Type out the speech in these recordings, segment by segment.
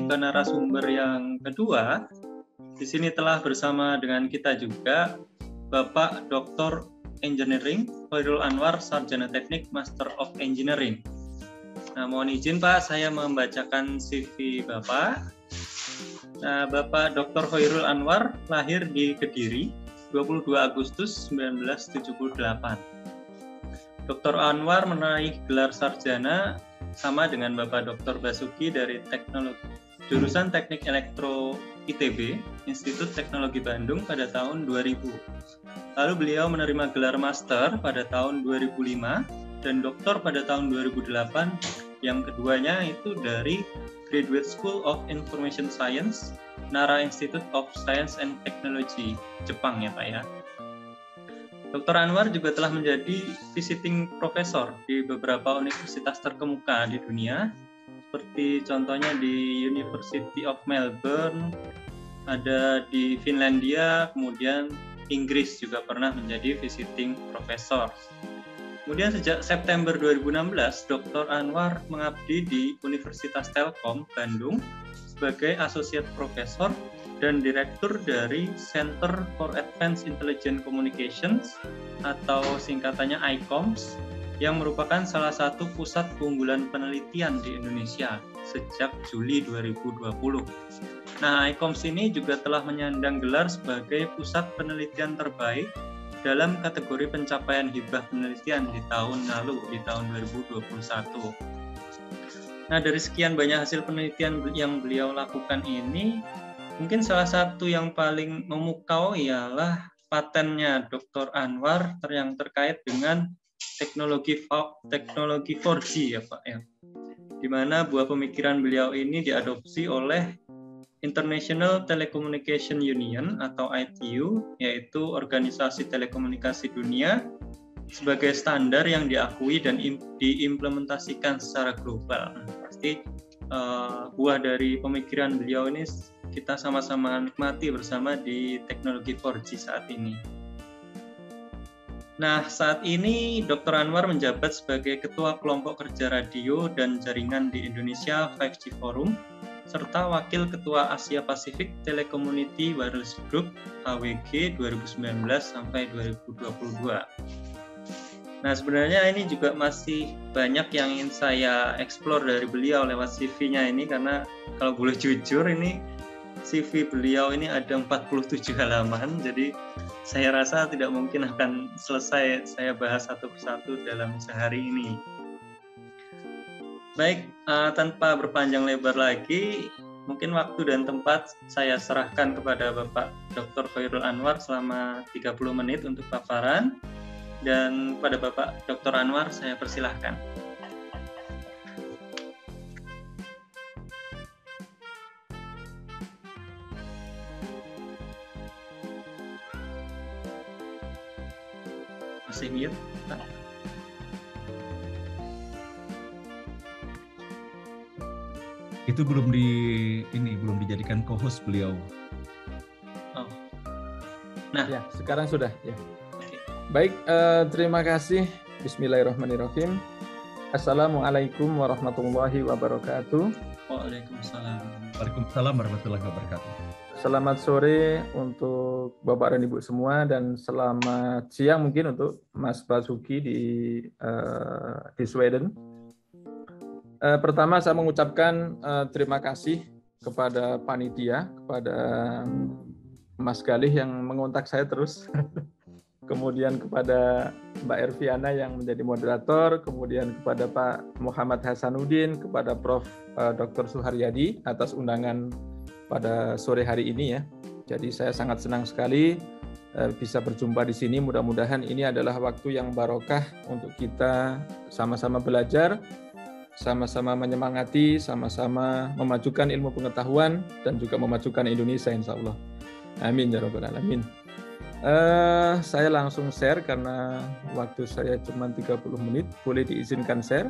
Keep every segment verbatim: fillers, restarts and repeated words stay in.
kembali ke narasumber yang kedua. Di sini telah bersama dengan kita juga Bapak Doktor Engineering Khairul Anwar, Sarjana Teknik Master of Engineering. Nah, mohon izin Pak, saya membacakan C V Bapak. Nah, Bapak Doktor Khairul Anwar lahir di Kediri dua puluh dua Agustus seribu sembilan ratus tujuh puluh delapan. Doktor Anwar meraih gelar sarjana sama dengan Bapak Doktor Basuki dari Teknologi jurusan Teknik Elektro I T B, Institut Teknologi Bandung pada tahun dua ribu. Lalu beliau menerima gelar master pada tahun dua ribu lima dan doktor pada tahun dua ribu delapan. Yang keduanya itu dari Graduate School of Information Science, Nara Institute of Science and Technology, Jepang ya Pak ya. Doktor Anwar juga telah menjadi visiting professor di beberapa universitas terkemuka di dunia, seperti contohnya di University of Melbourne, ada di Finlandia, kemudian Inggris juga pernah menjadi visiting professor. Kemudian sejak September dua ribu enam belas, Doktor Anwar mengabdi di Universitas Telkom Bandung sebagai Associate Professor dan Direktur dari Center for Advanced Intelligent Communications atau singkatannya I C O M S yang merupakan salah satu pusat keunggulan penelitian di Indonesia sejak Juli dua ribu dua puluh. Nah, I C O M S ini juga telah menyandang gelar sebagai pusat penelitian terbaik dalam kategori pencapaian hibah penelitian di tahun lalu, di tahun dua ribu dua puluh satu. Nah, dari sekian banyak hasil penelitian yang beliau lakukan ini, mungkin salah satu yang paling memukau ialah patennya Doktor Anwar yang terkait dengan teknologi teknologi empat G ya Pak ya. Di mana buah pemikiran beliau ini diadopsi oleh International Telecommunication Union atau I T U, yaitu organisasi telekomunikasi dunia, sebagai standar yang diakui dan diimplementasikan secara global. Pasti uh, buah dari pemikiran beliau ini kita sama-sama nikmati bersama di teknologi empat G saat ini. Nah, saat ini Doktor Anwar menjabat sebagai Ketua Kelompok Kerja Radio dan Jaringan di Indonesia lima G Forum, serta Wakil Ketua Asia Pasifik Telecommunity Wireless Group A W G dua ribu sembilan belas sampai dua ribu dua puluh dua. Nah, sebenarnya ini juga masih banyak yang ingin saya eksplor dari beliau lewat C V-nya ini, karena kalau boleh jujur ini C V beliau ini ada empat puluh tujuh halaman, jadi saya rasa tidak mungkin akan selesai saya bahas satu persatu dalam sehari ini. Baik, uh, tanpa berpanjang lebar lagi, mungkin waktu dan tempat saya serahkan kepada Bapak Doktor Khairul Anwar selama tiga puluh menit untuk paparan, dan pada Bapak Doktor Anwar saya persilahkan. Masih mute, Pak? Itu belum di ini belum dijadikan co-host beliau. Oh. Nah, ya, sekarang sudah ya. Okay. Baik, eh, terima kasih. Bismillahirrahmanirrahim. Assalamualaikum warahmatullahi wabarakatuh. Waalaikumsalam. Waalaikumsalam warahmatullahi wabarakatuh. Selamat sore untuk Bapak dan Ibu semua, dan selamat siang mungkin untuk Mas Basuki di uh, di Sweden. Uh, pertama saya mengucapkan uh, terima kasih kepada panitia, kepada Mas Galih yang mengontak saya terus, kemudian kepada Mbak Erviana yang menjadi moderator, kemudian kepada Pak Muhammad Hasanuddin, kepada Profesor uh, Doktor Suharyadi atas undangan pada sore hari ini ya. Jadi saya sangat senang sekali uh, bisa berjumpa di sini. Mudah-mudahan ini adalah waktu yang barokah untuk kita sama-sama belajar, sama-sama menyemangati, sama-sama memajukan ilmu pengetahuan dan juga memajukan Indonesia insya Allah. Amin ya rabbal alamin. Uh, saya langsung share karena waktu saya cuma tiga puluh menit. Boleh diizinkan share?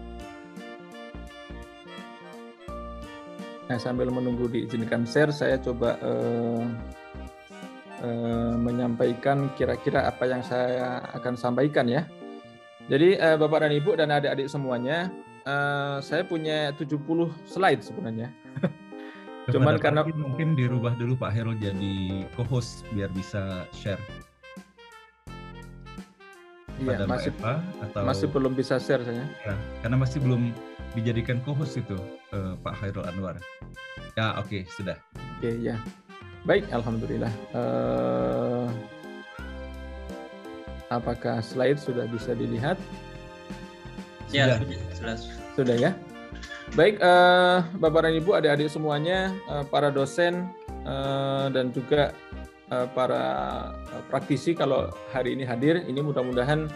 Nah, sambil menunggu diizinkan share, saya coba uh, uh, menyampaikan kira-kira apa yang saya akan sampaikan ya. Jadi uh, Bapak dan Ibu dan adik-adik semuanya, uh, saya punya tujuh puluh slide sebenarnya. Cuman Kepada karena Pak mungkin dirubah dulu Pak Hairul jadi co-host biar bisa share. iya, Pada masih Mbak Eva atau masih belum bisa share saya. ya, karena masih belum dijadikan co-host itu eh, Pak Hairul Anwar. Ya oke okay, sudah. Oke ya, baik, alhamdulillah. Uh, apakah slide sudah bisa dilihat? Ya, Sudah. jelas. Sudah ya. Baik, uh, Bapak dan Ibu, adik-adik semuanya, uh, para dosen uh, dan juga uh, para praktisi kalau hari ini hadir, ini mudah-mudahan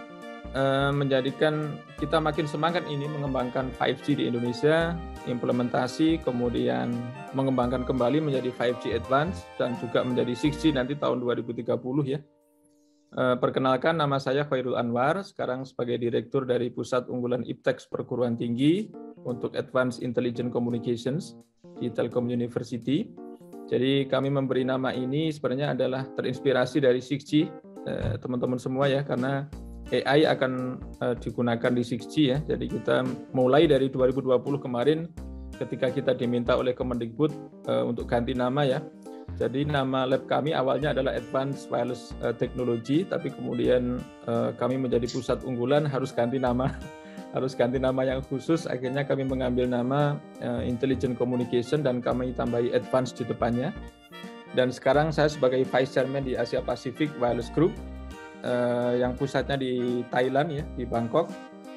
uh, menjadikan kita makin semangat ini mengembangkan lima G di Indonesia, implementasi, kemudian mengembangkan kembali menjadi lima G Advance dan juga menjadi enam G nanti tahun dua ribu tiga puluh ya. Uh, perkenalkan, nama saya Khairul Anwar, sekarang sebagai Direktur dari Pusat Unggulan Iptek Perguruan Tinggi untuk Advanced Intelligent Communications di Telkom University. Jadi kami memberi nama ini sebenarnya adalah terinspirasi dari enam G, eh, teman-teman semua ya, karena A I akan eh, digunakan di enam G ya. Jadi kita mulai dari dua ribu dua puluh kemarin ketika kita diminta oleh Kemendikbud eh, untuk ganti nama ya. Jadi nama lab kami awalnya adalah Advanced Wireless Technology, tapi kemudian eh, kami menjadi pusat unggulan harus ganti nama, harus ganti nama yang khusus. Akhirnya kami mengambil nama eh, Intelligent Communication dan kami tambahi Advanced di depannya. Dan sekarang saya sebagai Vice Chairman di Asia Pacific Wireless Group eh, yang pusatnya di Thailand ya, di Bangkok.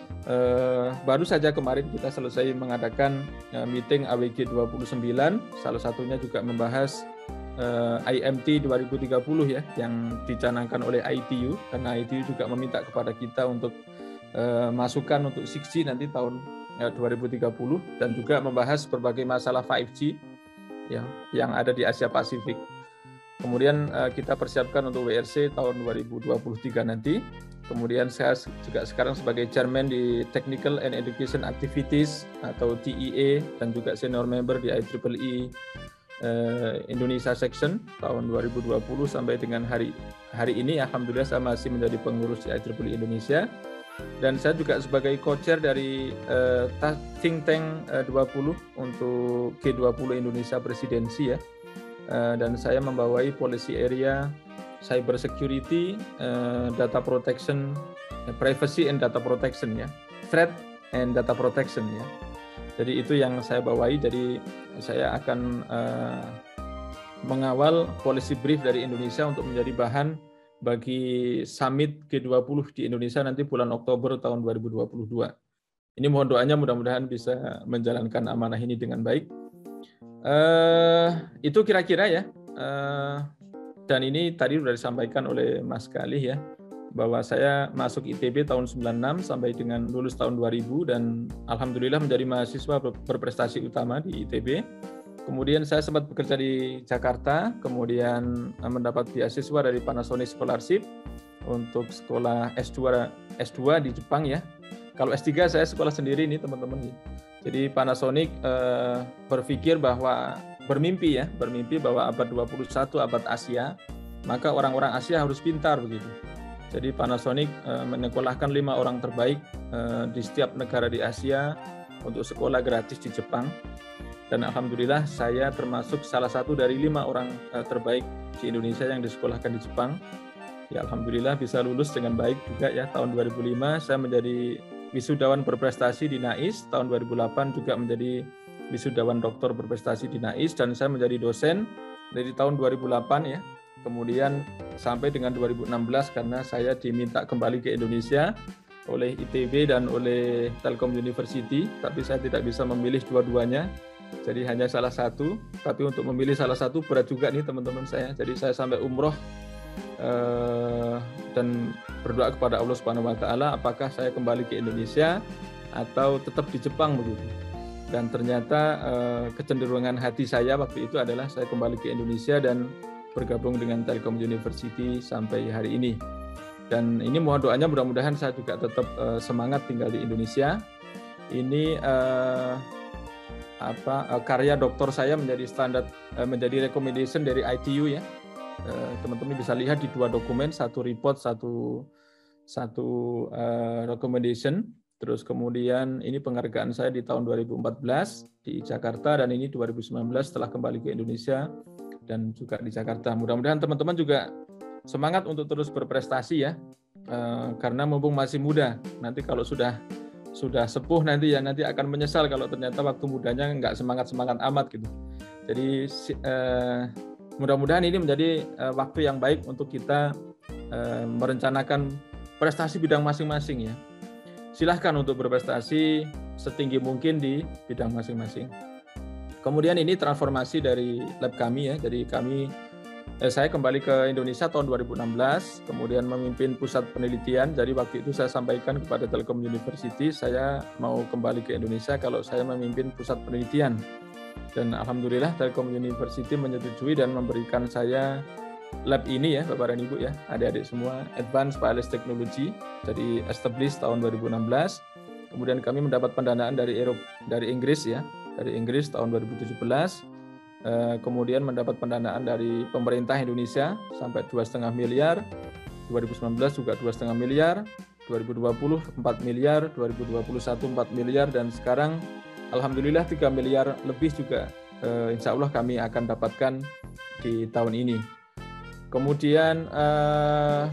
Eh, baru saja kemarin kita selesai mengadakan eh, meeting A W G dua puluh sembilan, salah satunya juga membahas Uh, I M T dua ribu tiga puluh ya, yang dicanangkan oleh I T U, karena I T U juga meminta kepada kita untuk uh, masukan untuk enam G nanti tahun uh, dua ribu tiga puluh, dan juga membahas berbagai masalah lima G ya, yang ada di Asia Pasifik. Kemudian uh, kita persiapkan untuk W R C tahun dua ribu dua puluh tiga nanti. Kemudian saya juga sekarang sebagai Chairman di Technical and Education Activities atau T E A, dan juga senior member di I triple E Indonesia Section tahun dua ribu dua puluh sampai dengan hari hari ini. Alhamdulillah saya masih menjadi pengurus di I triple E Indonesia, dan saya juga sebagai co-chair dari uh, think tank uh, dua puluh untuk G dua puluh Indonesia Presidensi ya, uh, dan saya membawai policy area cyber security, uh, data protection, uh, privacy and data protection ya, threat and data protection ya. Jadi itu yang saya bawahi. Jadi saya akan uh, mengawal policy brief dari Indonesia untuk menjadi bahan bagi summit G dua puluh di Indonesia nanti bulan Oktober tahun dua ribu dua puluh dua. Ini mohon doanya, mudah-mudahan bisa menjalankan amanah ini dengan baik. Uh, itu kira-kira ya. Uh, dan ini tadi sudah disampaikan oleh Mas Galih ya, bahwa saya masuk I T B tahun sembilan puluh enam sampai dengan lulus tahun dua ribu, dan alhamdulillah menjadi mahasiswa berprestasi utama di I T B. Kemudian saya sempat bekerja di Jakarta, kemudian mendapat beasiswa dari Panasonic Scholarship untuk sekolah S dua S dua di Jepang ya. Kalau S tiga saya sekolah sendiri nih teman-teman. Jadi Panasonic eh, berpikir bahwa bermimpi ya, bermimpi bahwa abad dua puluh satu abad Asia, maka orang-orang Asia harus pintar begitu. Jadi Panasonic uh, menyekolahkan lima orang terbaik uh, di setiap negara di Asia untuk sekolah gratis di Jepang. Dan alhamdulillah saya termasuk salah satu dari lima orang uh, terbaik di Indonesia yang disekolahkan di Jepang. Ya alhamdulillah bisa lulus dengan baik juga ya. Tahun dua ribu lima saya menjadi wisudawan berprestasi di N A I S. Tahun dua ribu delapan juga menjadi wisudawan doktor berprestasi di N A I S, dan saya menjadi dosen dari tahun dua ribu delapan ya. Kemudian sampai dengan dua ribu enam belas karena saya diminta kembali ke Indonesia oleh I T B dan oleh Telkom University, tapi saya tidak bisa memilih dua-duanya, jadi hanya salah satu. Tapi untuk memilih salah satu berat juga nih teman-teman saya. Jadi saya sampai umroh eh, dan berdoa kepada Allah Subhanahu Wa Taala apakah saya kembali ke Indonesia atau tetap di Jepang begitu. Dan ternyata eh, kecenderungan hati saya waktu itu adalah saya kembali ke Indonesia dan bergabung dengan Telkom University sampai hari ini. Dan ini mohon doanya, mudah-mudahan saya juga tetap uh, semangat tinggal di Indonesia. Ini uh, apa uh, karya doktor saya menjadi standar, uh, menjadi recommendation dari I T U ya. Uh, teman-teman bisa lihat di dua dokumen, satu report, satu satu uh, recommendation. Terus kemudian ini penghargaan saya di tahun dua ribu empat belas di Jakarta, dan ini dua ribu sembilan belas setelah kembali ke Indonesia dan juga di Jakarta. Mudah-mudahan teman-teman juga semangat untuk terus berprestasi ya, e, karena mumpung masih muda. Nanti kalau sudah sudah sepuh nanti ya nanti akan menyesal kalau ternyata waktu mudanya nggak semangat-semangat amat gitu. Jadi e, mudah-mudahan ini menjadi e, waktu yang baik untuk kita e, merencanakan prestasi bidang masing-masing ya. Silahkan untuk berprestasi setinggi mungkin di bidang masing-masing. Kemudian ini transformasi dari lab kami ya. Jadi kami, eh, saya kembali ke Indonesia tahun dua ribu enam belas, kemudian memimpin pusat penelitian. Jadi waktu itu saya sampaikan kepada Telkom University, saya mau kembali ke Indonesia kalau saya memimpin pusat penelitian. Dan alhamdulillah Telkom University menyetujui dan memberikan saya lab ini ya, Bapak dan Ibu ya, adik-adik semua, Advanced Wireless Technology, jadi established tahun dua ribu enam belas. Kemudian kami mendapat pendanaan dari Eropa, dari Inggris ya, dari Inggris tahun dua ribu tujuh belas. Kemudian mendapat pendanaan dari pemerintah Indonesia sampai dua koma lima miliar, dua ribu sembilan belas juga dua koma lima miliar, dua ribu dua puluh empat miliar, dua ribu dua puluh satu empat miliar, dan sekarang alhamdulillah tiga miliar lebih juga insya Allah kami akan dapatkan di tahun ini. Kemudian uh,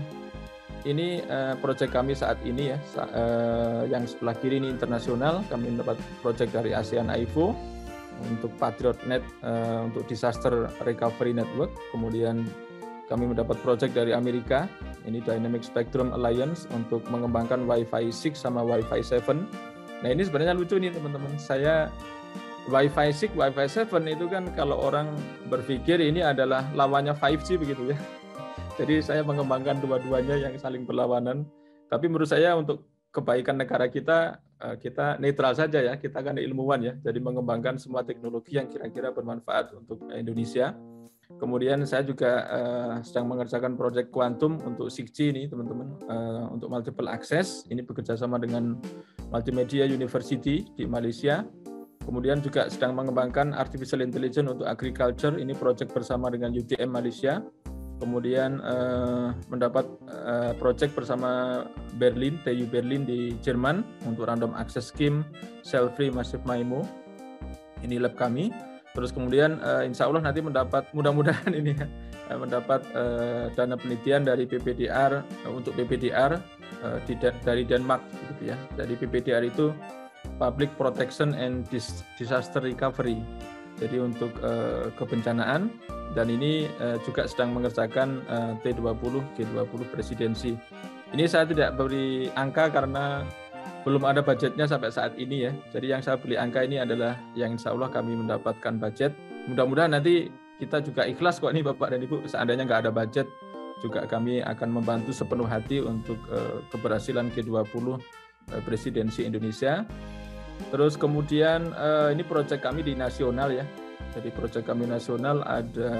ini uh, proyek kami saat ini ya, uh, yang sebelah kiri ini internasional. Kami mendapat proyek dari ASEAN A I F O untuk Patriot Net, uh, untuk Disaster Recovery Network. Kemudian kami mendapat proyek dari Amerika, ini Dynamic Spectrum Alliance untuk mengembangkan Wi-Fi enam sama Wi-Fi tujuh. Nah ini sebenarnya lucu nih teman-teman, saya Wi-Fi enam, Wi-Fi tujuh itu kan kalau orang berpikir ini adalah lawannya lima G begitu ya. Jadi saya mengembangkan dua-duanya yang saling berlawanan. Tapi menurut saya untuk kebaikan negara kita, kita netral saja ya. Kita kan ilmuwan ya. Jadi mengembangkan semua teknologi yang kira-kira bermanfaat untuk Indonesia. Kemudian saya juga uh, sedang mengerjakan proyek kuantum untuk enam G ini teman-teman, uh, untuk multiple access. Ini bekerja sama dengan Multimedia University di Malaysia. Kemudian juga sedang mengembangkan Artificial Intelligence untuk Agriculture, ini proyek bersama dengan U T M Malaysia. Kemudian eh, mendapat eh, proyek bersama Berlin, T U Berlin di Jerman untuk Random Access Scheme, Cell Free Massive M I M O. Ini lab kami. Terus kemudian eh, insya Allah nanti mendapat, mudah-mudahan ini ya, eh, mendapat eh, dana penelitian dari P P D R eh, untuk P P D R eh, di, dari Denmark gitu ya. Jadi P P D R itu Public Protection and Disaster Recovery. Jadi untuk uh, kebencanaan, dan ini uh, juga sedang mengerjakan uh, T dua puluh, G dua puluh presidensi. Ini saya tidak beri angka karena belum ada budgetnya sampai saat ini ya. Jadi yang saya beri angka ini adalah yang insya Allah kami mendapatkan budget. Mudah-mudahan nanti kita juga ikhlas kok nih Bapak dan Ibu, seandainya nggak ada budget juga kami akan membantu sepenuh hati untuk uh, keberhasilan G dua puluh uh, presidensi Indonesia. Terus kemudian uh, ini proyek kami di nasional ya. Jadi proyek kami nasional ada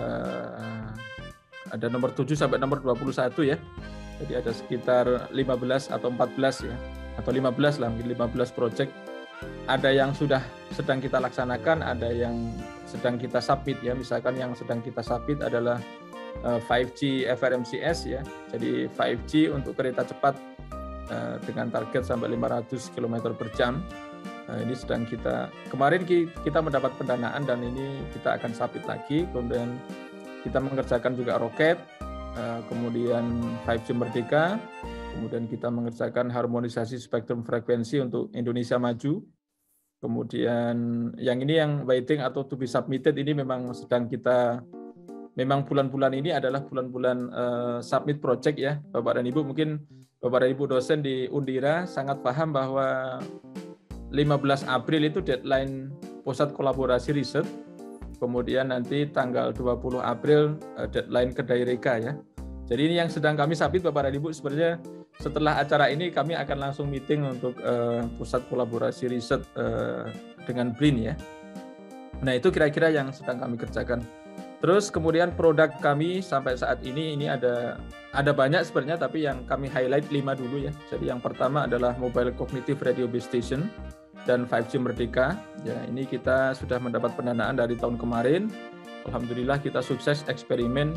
ada nomor tujuh sampai nomor dua puluh satu ya. Jadi ada sekitar lima belas atau empat belas ya. Atau lima belas lah, mungkin lima belas proyek. Ada yang sudah sedang kita laksanakan, ada yang sedang kita submit ya. Misalkan yang sedang kita submit adalah uh, lima G F R M C S ya. Jadi lima G untuk kereta cepat uh, dengan target sampai lima ratus kilometer per jam. Nah, ini sedang kita, kemarin kita mendapat pendanaan dan ini kita akan submit lagi. Kemudian kita mengerjakan juga roket, kemudian lima G Merdeka, kemudian kita mengerjakan harmonisasi spektrum frekuensi untuk Indonesia Maju. Kemudian yang ini yang waiting atau to be submitted ini memang sedang kita, memang bulan-bulan ini adalah bulan-bulan uh, submit project ya, Bapak dan Ibu. Mungkin Bapak dan Ibu dosen di Undira sangat paham bahwa lima belas April itu deadline pusat kolaborasi riset, kemudian nanti tanggal dua puluh April deadline kedai Reka ya. Jadi ini yang sedang kami submit Bapak dan Ibu. Sebenarnya setelah acara ini kami akan langsung meeting untuk uh, pusat kolaborasi riset uh, dengan B R I N ya. Nah itu kira-kira yang sedang kami kerjakan. Terus kemudian produk kami sampai saat ini ini ada ada banyak sebenarnya, tapi yang kami highlight lima dulu ya. Jadi yang pertama adalah Mobile Cognitive Radio Base Station dan lima G Merdeka. Ya, ini kita sudah mendapat pendanaan dari tahun kemarin. Alhamdulillah kita sukses eksperimen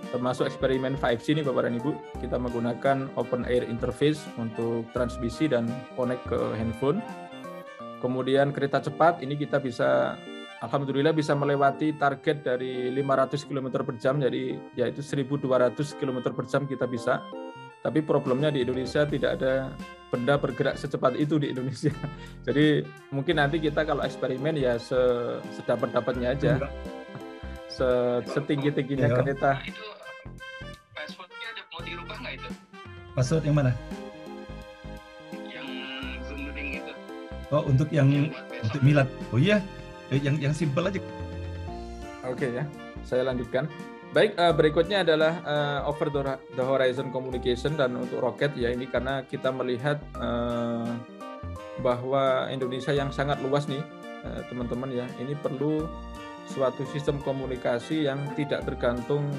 termasuk eksperimen lima G ini Bapak dan Ibu. Kita menggunakan open air interface untuk transmisi dan connect ke handphone. Kemudian kereta cepat ini kita bisa, alhamdulillah bisa melewati target dari lima ratus kilometer per jam, jadi yaitu seribu dua ratus kilometer per jam kita bisa. Tapi problemnya di Indonesia tidak ada benda bergerak secepat itu di Indonesia. Jadi mungkin nanti kita kalau eksperimen ya sedapat-dapatnya aja. Setinggi-tingginya ya. Kereta. Nah, itu passwordnya ada mau dirubah nggak itu? Password yang mana? Yang Zoom meeting itu. Oh, untuk yang, yang untuk Milad. Oh iya, yang yang simpel aja. Oke ya, saya lanjutkan. Baik, uh, berikutnya adalah uh, over the horizon communication dan untuk roket ya, ini karena kita melihat uh, bahwa Indonesia yang sangat luas nih uh, teman-teman ya, ini perlu suatu sistem komunikasi yang tidak tergantung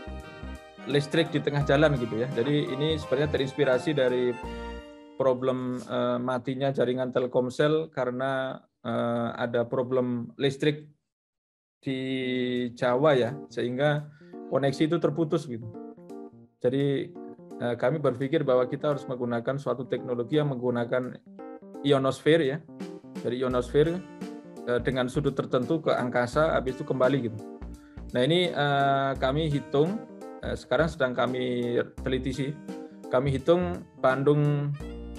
listrik di tengah jalan gitu ya. Jadi ini sebenarnya terinspirasi dari problem uh, matinya jaringan Telkomsel karena uh, ada problem listrik di Jawa ya, sehingga koneksi itu terputus gitu. Jadi eh, kami berpikir bahwa kita harus menggunakan suatu teknologi yang menggunakan ionosfer ya. Dari ionosfer eh, dengan sudut tertentu ke angkasa, habis itu kembali gitu. Nah ini eh, kami hitung, eh, sekarang sedang kami teliti sih. Kami hitung Bandung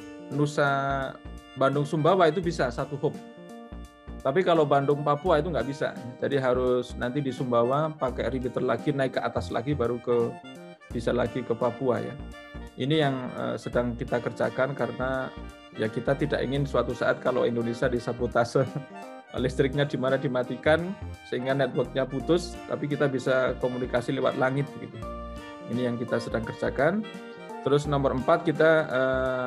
Nusa Bandung Sumbawa itu bisa satu hop. Tapi kalau Bandung Papua itu nggak bisa, jadi harus nanti di Sumbawa pakai repeater lagi, naik ke atas lagi baru ke bisa lagi ke Papua ya. Ini yang uh, sedang kita kerjakan karena ya kita tidak ingin suatu saat kalau Indonesia disabotase listriknya di mana dimatikan sehingga networknya putus, tapi kita bisa komunikasi lewat langit begitu. Ini yang kita sedang kerjakan. Terus nomor empat kita uh,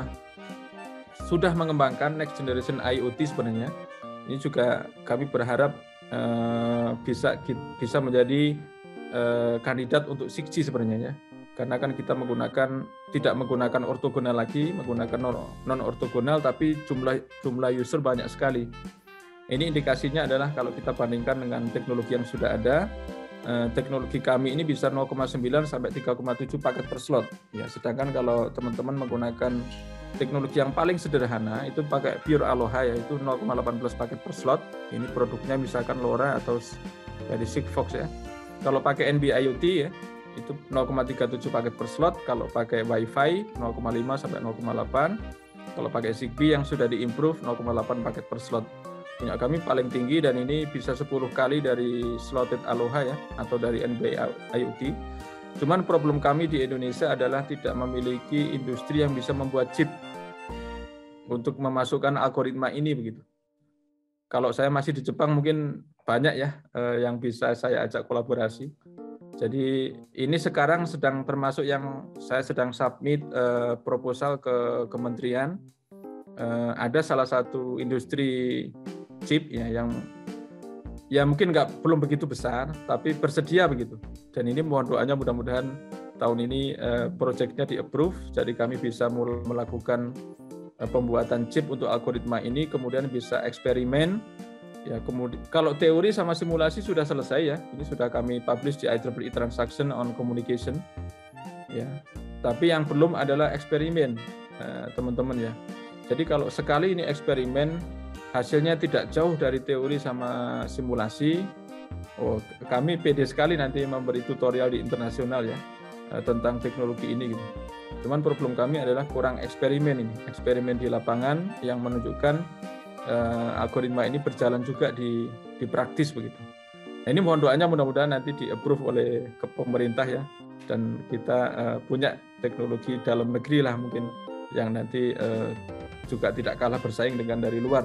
sudah mengembangkan next generation I O T sebenarnya. Ini juga kami berharap uh, bisa bisa menjadi uh, kandidat untuk enam G sebenarnya ya. Karena kan kita menggunakan tidak menggunakan ortogonal lagi, menggunakan non ortogonal, tapi jumlah jumlah user banyak sekali. Ini indikasinya adalah kalau kita bandingkan dengan teknologi yang sudah ada, uh, teknologi kami ini bisa nol koma sembilan sampai tiga koma tujuh paket per slot. Ya, sedangkan kalau teman-teman menggunakan teknologi yang paling sederhana itu pakai pure Aloha yaitu nol koma satu delapan paket per slot. Ini produknya misalkan LoRa atau dari Sigfox ya. Kalau pakai N B I O T ya itu nol koma tiga tujuh paket per slot. Kalau pakai Wi-Fi nol koma lima sampai nol koma delapan. Kalau pakai Zigbee yang sudah diimprove nol koma delapan paket per slot. Punya kami paling tinggi dan ini bisa sepuluh kali dari slotted Aloha ya atau dari N B I O T. Cuman problem kami di Indonesia adalah tidak memiliki industri yang bisa membuat chip untuk memasukkan algoritma ini begitu. Kalau saya masih di Jepang mungkin banyak ya eh, yang bisa saya ajak kolaborasi. Jadi ini sekarang sedang termasuk yang saya sedang submit eh, proposal ke kementerian. Eh, ada salah satu industri chip ya yang ya mungkin nggak belum begitu besar, tapi bersedia begitu. Dan ini mohon doanya mudah-mudahan tahun ini eh, proyeknya di-approve, jadi kami bisa mulai melakukan eh, pembuatan chip untuk algoritma ini, kemudian bisa eksperimen. Ya, kemudian kalau teori sama simulasi sudah selesai ya, ini sudah kami publish di I triple E Transaction on Communication. Ya, tapi yang belum adalah eksperimen, eh, teman-teman ya. Jadi kalau sekali ini eksperimen, hasilnya tidak jauh dari teori sama simulasi. Oh, kami pede sekali nanti memberi tutorial di internasional ya tentang teknologi ini gitu. Cuman problem kami adalah kurang eksperimen ini, eksperimen di lapangan yang menunjukkan uh, algoritma ini berjalan juga di di praktis begitu. Nah, ini mohon doanya mudah-mudahan nanti di-approve oleh ke pemerintah ya, dan kita uh, punya teknologi dalam negeri lah mungkin yang nanti uh, juga tidak kalah bersaing dengan dari luar.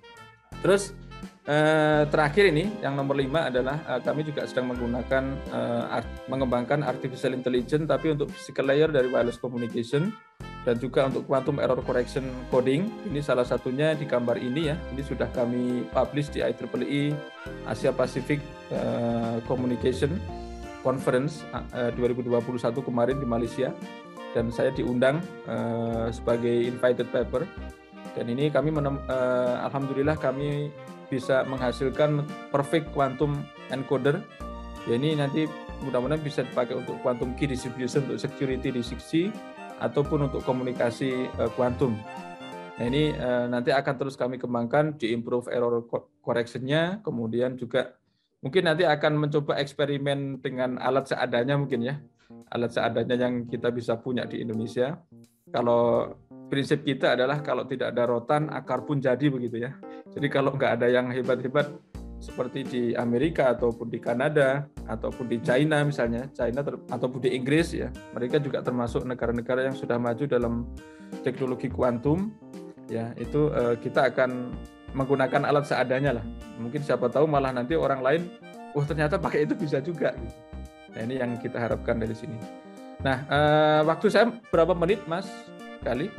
Terus eh, terakhir ini yang nomor lima adalah eh, kami juga sedang menggunakan eh, art, mengembangkan artificial intelligence tapi untuk physical layer dari wireless communication dan juga untuk quantum error correction coding. Ini salah satunya di gambar ini ya. Ini sudah kami publish di I triple E Asia Pacific eh, Communication Conference eh, dua ribu dua puluh satu kemarin di Malaysia. Dan saya diundang uh, sebagai invited paper. Dan ini kami menem, uh, alhamdulillah kami bisa menghasilkan perfect quantum encoder. Ya ini nanti mudah-mudahan bisa dipakai untuk quantum key distribution, untuk security di enam G, ataupun untuk komunikasi kuantum. Nah ini uh, nanti akan terus kami kembangkan, di-improve error correction-nya, kemudian juga mungkin nanti akan mencoba eksperimen dengan alat seadanya mungkin ya, alat seadanya yang kita bisa punya di Indonesia. Kalau prinsip kita adalah kalau tidak ada rotan, akar pun jadi begitu ya. Jadi kalau nggak ada yang hebat-hebat seperti di Amerika ataupun di Kanada ataupun di China misalnya, China ter, ataupun di Inggris ya, mereka juga termasuk negara-negara yang sudah maju dalam teknologi kuantum ya, itu eh, kita akan menggunakan alat seadanya lah. Mungkin siapa tahu malah nanti orang lain, wah ternyata pakai itu bisa juga. Nah ini yang kita harapkan dari sini. Nah eh, waktu saya berapa menit Mas Kali?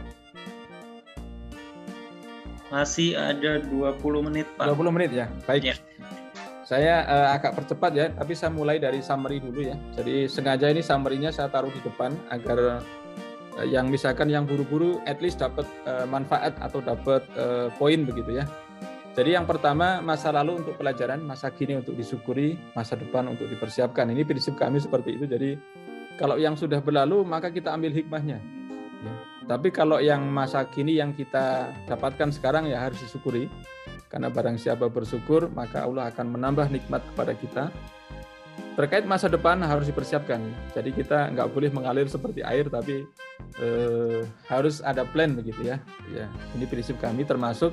Masih ada dua puluh menit Pak. dua puluh menit ya, baik. Ya. Saya uh, agak percepat ya, tapi saya mulai dari summary dulu ya. Jadi sengaja ini summary-nya saya taruh di depan agar uh, yang misalkan yang buru-buru at least dapat uh, manfaat atau dapat uh, poin begitu ya. Jadi yang pertama, masa lalu untuk pelajaran, masa kini untuk disyukuri, masa depan untuk dipersiapkan. Ini prinsip kami seperti itu. Jadi kalau yang sudah berlalu maka kita ambil hikmahnya. Ya. Tapi kalau yang masa kini yang kita dapatkan sekarang ya harus disyukuri. Karena barang siapa bersyukur, maka Allah akan menambah nikmat kepada kita. Terkait masa depan harus dipersiapkan. Jadi kita nggak boleh mengalir seperti air, tapi eh, harus ada plan begitu ya. Ya, ini prinsip kami, termasuk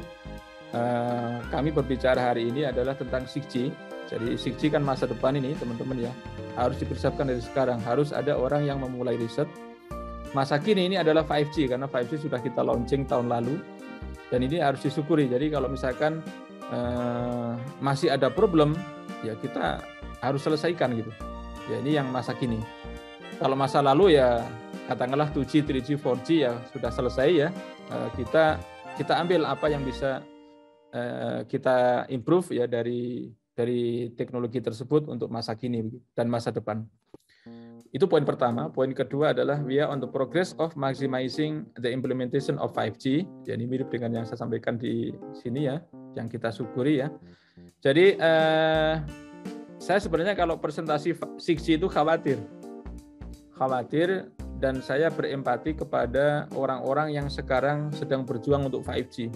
eh, kami berbicara hari ini adalah tentang enam G. Jadi enam G kan masa depan ini teman-teman ya, harus dipersiapkan dari sekarang. Harus ada orang yang memulai riset. Masa kini ini adalah lima G, karena lima G sudah kita launching tahun lalu. Dan ini harus disyukuri. Jadi kalau misalkan eh, masih ada problem, ya kita harus selesaikan gitu. Ya ini yang masa kini. Kalau masa lalu ya katakanlah dua G, tiga G, empat G ya sudah selesai ya. Eh, kita kita ambil apa yang bisa eh, kita improve ya dari dari teknologi tersebut untuk masa kini dan masa depan. Itu poin pertama. Poin kedua adalah we are on the progress of maximizing the implementation of lima G. Jadi mirip dengan yang saya sampaikan di sini ya, yang kita syukuri ya. Jadi eh, saya sebenarnya kalau presentasi enam G itu khawatir. Khawatir dan saya berempati kepada orang-orang yang sekarang sedang berjuang untuk lima G.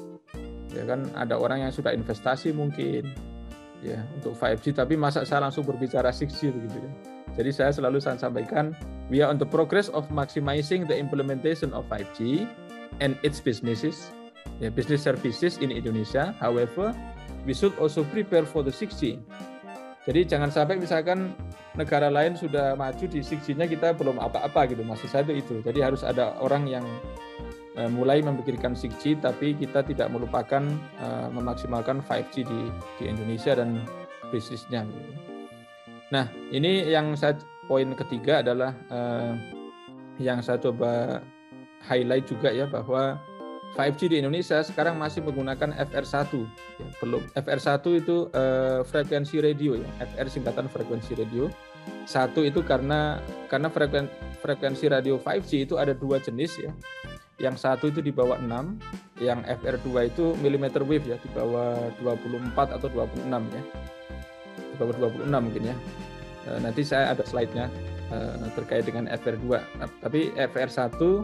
Ya kan ada orang yang sudah investasi mungkin ya untuk lima G, tapi masa saya langsung berbicara enam G begitu ya. Jadi saya selalu saya sampaikan, we are on the progress of maximizing the implementation of lima G and its businesses, yeah, business services in Indonesia. However, we should also prepare for the enam G. Jadi jangan sampai misalkan negara lain sudah maju di enam G-nya kita belum apa-apa gitu. Maksud saya itu itu. Jadi harus ada orang yang uh, mulai memikirkan enam G, tapi kita tidak melupakan uh, memaksimalkan lima G di, di Indonesia dan bisnisnya. Gitu. Nah, ini yang saya poin ketiga adalah eh, yang saya coba highlight juga ya, bahwa lima G di Indonesia sekarang masih menggunakan F R satu. Ya, belum F R satu itu eh, frekuensi radio ya, F R singkatan frekuensi radio. Satu itu karena karena frekuensi, frekuensi radio lima G itu ada dua jenis ya. Yang satu itu di bawah enam, yang F R dua itu millimeter wave ya, di bawah dua puluh empat atau dua puluh enam ya. Di bawah dua puluh enam mungkin ya. E, nanti saya ada slide-nya e, terkait dengan F R dua. Tapi F R satu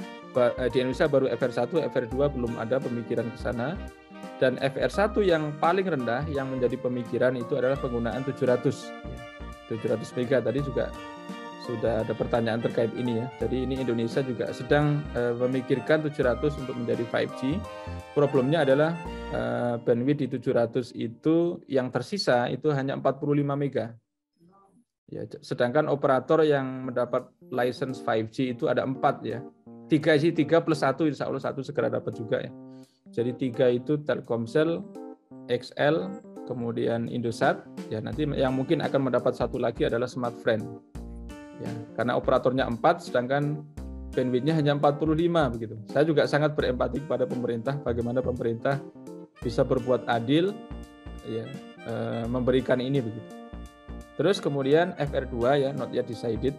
di Indonesia baru F R satu, F R dua belum ada pemikiran ke sana. Dan F R satu yang paling rendah yang menjadi pemikiran itu adalah penggunaan tujuh ratus. tujuh ratus mega tadi juga sudah ada pertanyaan terkait ini ya. Jadi ini Indonesia juga sedang e, memikirkan tujuh ratus untuk menjadi lima G. Problemnya adalah Uh, bandwidth di tujuh ratus itu yang tersisa itu hanya empat puluh lima mega. Ya, sedangkan operator yang mendapat license lima G itu ada empat ya. tiga sih, tiga plus satu, insya Allah satu segera dapat juga ya. Jadi tiga itu Telkomsel, X L, kemudian Indosat. Ya, nanti yang mungkin akan mendapat satu lagi adalah Smartfren. Ya, karena operatornya empat, sedangkan bandwidth-nya hanya empat puluh lima begitu. Saya juga sangat berempati kepada pemerintah, bagaimana pemerintah bisa berbuat adil, ya, e, memberikan ini begitu. Terus kemudian F R dua ya, not yet decided.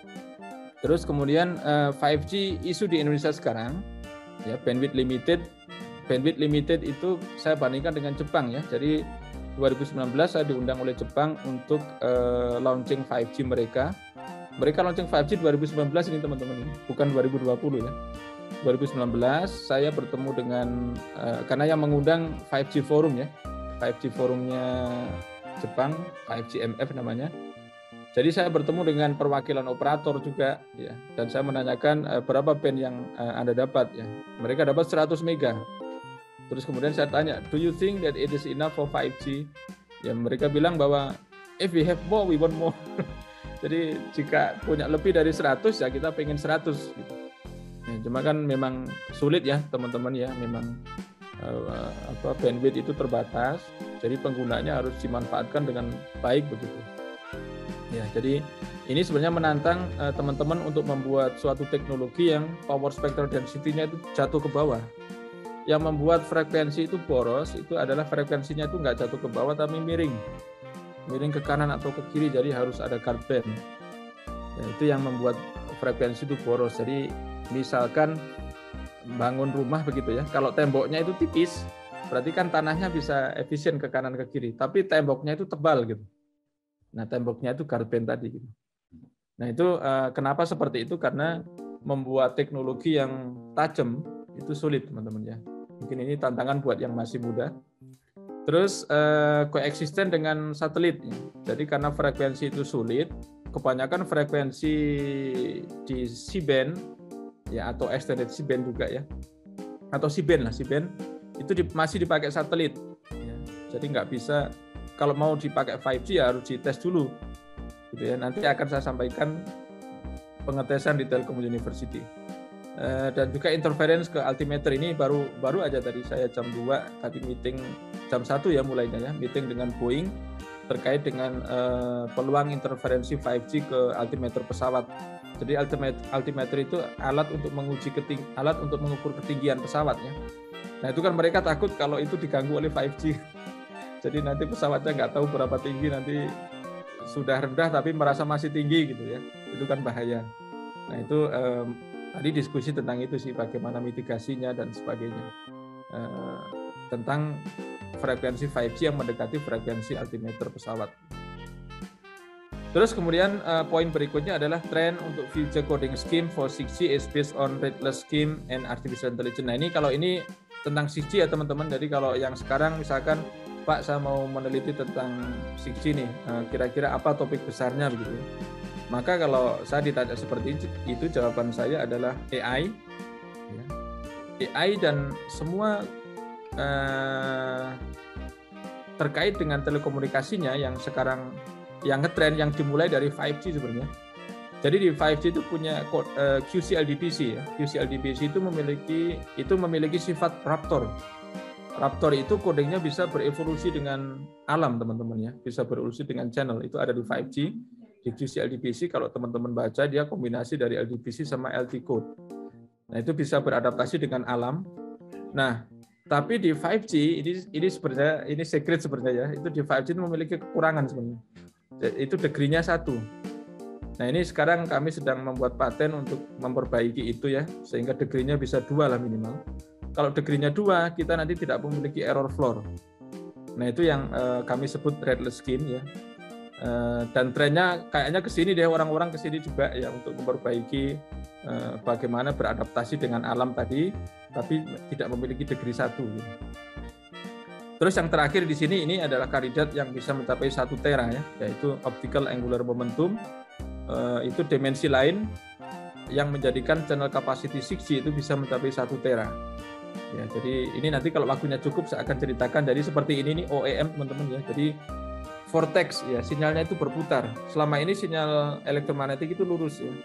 Terus kemudian e, lima G isu di Indonesia sekarang, ya bandwidth limited, bandwidth limited itu saya bandingkan dengan Jepang ya. Jadi dua ribu sembilan belas saya diundang oleh Jepang untuk uh, launching lima G mereka. Mereka launching lima G dua ribu sembilan belas ini teman-teman, bukan dua ribu dua puluh ya. dua ribu sembilan belas saya bertemu dengan, uh, karena yang mengundang lima G Forum ya, lima G Forumnya Jepang, lima G M F namanya. Jadi saya bertemu dengan perwakilan operator juga ya, dan saya menanyakan uh, berapa band yang uh, Anda dapat ya. Mereka dapat seratus mega. Terus kemudian saya tanya, do you think that it is enough for lima G? Ya mereka bilang bahwa if we have more, we want more. Jadi jika punya lebih dari seratus ya kita pengen seratus. Gitu. Ya, cuma kan memang sulit ya teman-teman ya, memang uh, apa bandwidth itu terbatas. Jadi penggunanya harus dimanfaatkan dengan baik begitu. Ya, jadi ini sebenarnya menantang uh, teman-teman untuk membuat suatu teknologi yang power spectral density-nya itu jatuh ke bawah. Yang membuat frekuensi itu boros itu adalah frekuensinya itu nggak jatuh ke bawah tapi miring, miring ke kanan atau ke kiri, jadi harus ada guard band. Ya, itu yang membuat frekuensi itu boros. Jadi misalkan bangun rumah begitu ya, kalau temboknya itu tipis, berarti kan tanahnya bisa efisien ke kanan ke kiri, tapi temboknya itu tebal gitu. Nah temboknya itu guard band tadi gitu. Nah itu uh, kenapa seperti itu? Karena membuat teknologi yang tajam itu sulit teman-teman ya. Mungkin ini tantangan buat yang masih muda. Terus eh, koeksisten dengan satelit. Jadi karena frekuensi itu sulit, kebanyakan frekuensi di C-band ya atau extended C-band juga ya, atau C-band lah, C-band itu di, masih dipakai satelit. Ya. Jadi nggak bisa, kalau mau dipakai lima G ya harus dites dulu. Gitu ya. Nanti akan saya sampaikan pengetesan di Telkom University. Dan juga interference ke altimeter ini baru baru aja tadi saya jam dua tadi meeting, jam satu ya mulainya ya, meeting dengan Boeing terkait dengan uh, peluang interferensi lima G ke altimeter pesawat. Jadi altimeter, altimeter itu alat untuk menguji keting, alat untuk mengukur ketinggian pesawatnya. Nah itu kan mereka takut kalau itu diganggu oleh lima G. Jadi nanti pesawatnya nggak tahu berapa tinggi, nanti sudah rendah tapi merasa masih tinggi gitu ya. Itu kan bahaya. Nah itu um, tadi diskusi tentang itu sih, bagaimana mitigasinya dan sebagainya, uh, tentang frekuensi lima G yang mendekati frekuensi altimeter pesawat. Terus kemudian uh, poin berikutnya adalah trend untuk future coding scheme for enam G is based on rateless scheme and artificial intelligence. Nah ini kalau ini tentang enam G ya teman-teman. Jadi kalau yang sekarang misalkan Pak saya mau meneliti tentang enam G nih, uh, kira-kira apa topik besarnya begitu. Maka kalau saya ditanya seperti itu, jawaban saya adalah A I. A I dan semua eh, terkait dengan telekomunikasinya yang sekarang yang ngetren, yang dimulai dari lima G sebenarnya. Jadi di lima G itu punya eh, Q C L D P C ya. Q C L D P C itu memiliki itu memiliki sifat raptor. Raptor itu kodenya bisa berevolusi dengan alam teman-teman ya, bisa berevolusi dengan channel. Itu ada di lima G. Di Q C L D P C kalau teman-teman baca dia kombinasi dari L D P C sama L T code. Nah, itu bisa beradaptasi dengan alam. Nah, tapi di lima G ini ini sebenarnya ini secret sebenarnya ya. Itu di lima G itu memiliki kekurangan sebenarnya. Itu degree-nya satu. Nah, ini sekarang kami sedang membuat paten untuk memperbaiki itu ya, sehingga degree-nya bisa dua lah minimal. Kalau degree-nya dua, kita nanti tidak memiliki error floor. Nah, itu yang eh, kami sebut rateless scheme ya. Uh, dan trennya kayaknya ke sini deh, orang-orang ke sini juga ya untuk memperbaiki uh, bagaimana beradaptasi dengan alam tadi, tapi tidak memiliki degree satu. Gitu. Terus yang terakhir di sini ini adalah kandidat yang bisa mencapai satu tera ya, yaitu optical angular momentum. Uh, itu dimensi lain yang menjadikan channel capacity enam G itu bisa mencapai satu tera. Ya, jadi ini nanti kalau waktunya cukup saya akan ceritakan. Jadi seperti ini nih O E M teman-teman ya. Jadi vortex ya, sinyalnya itu berputar. Selama ini sinyal elektromagnetik itu lurus ya,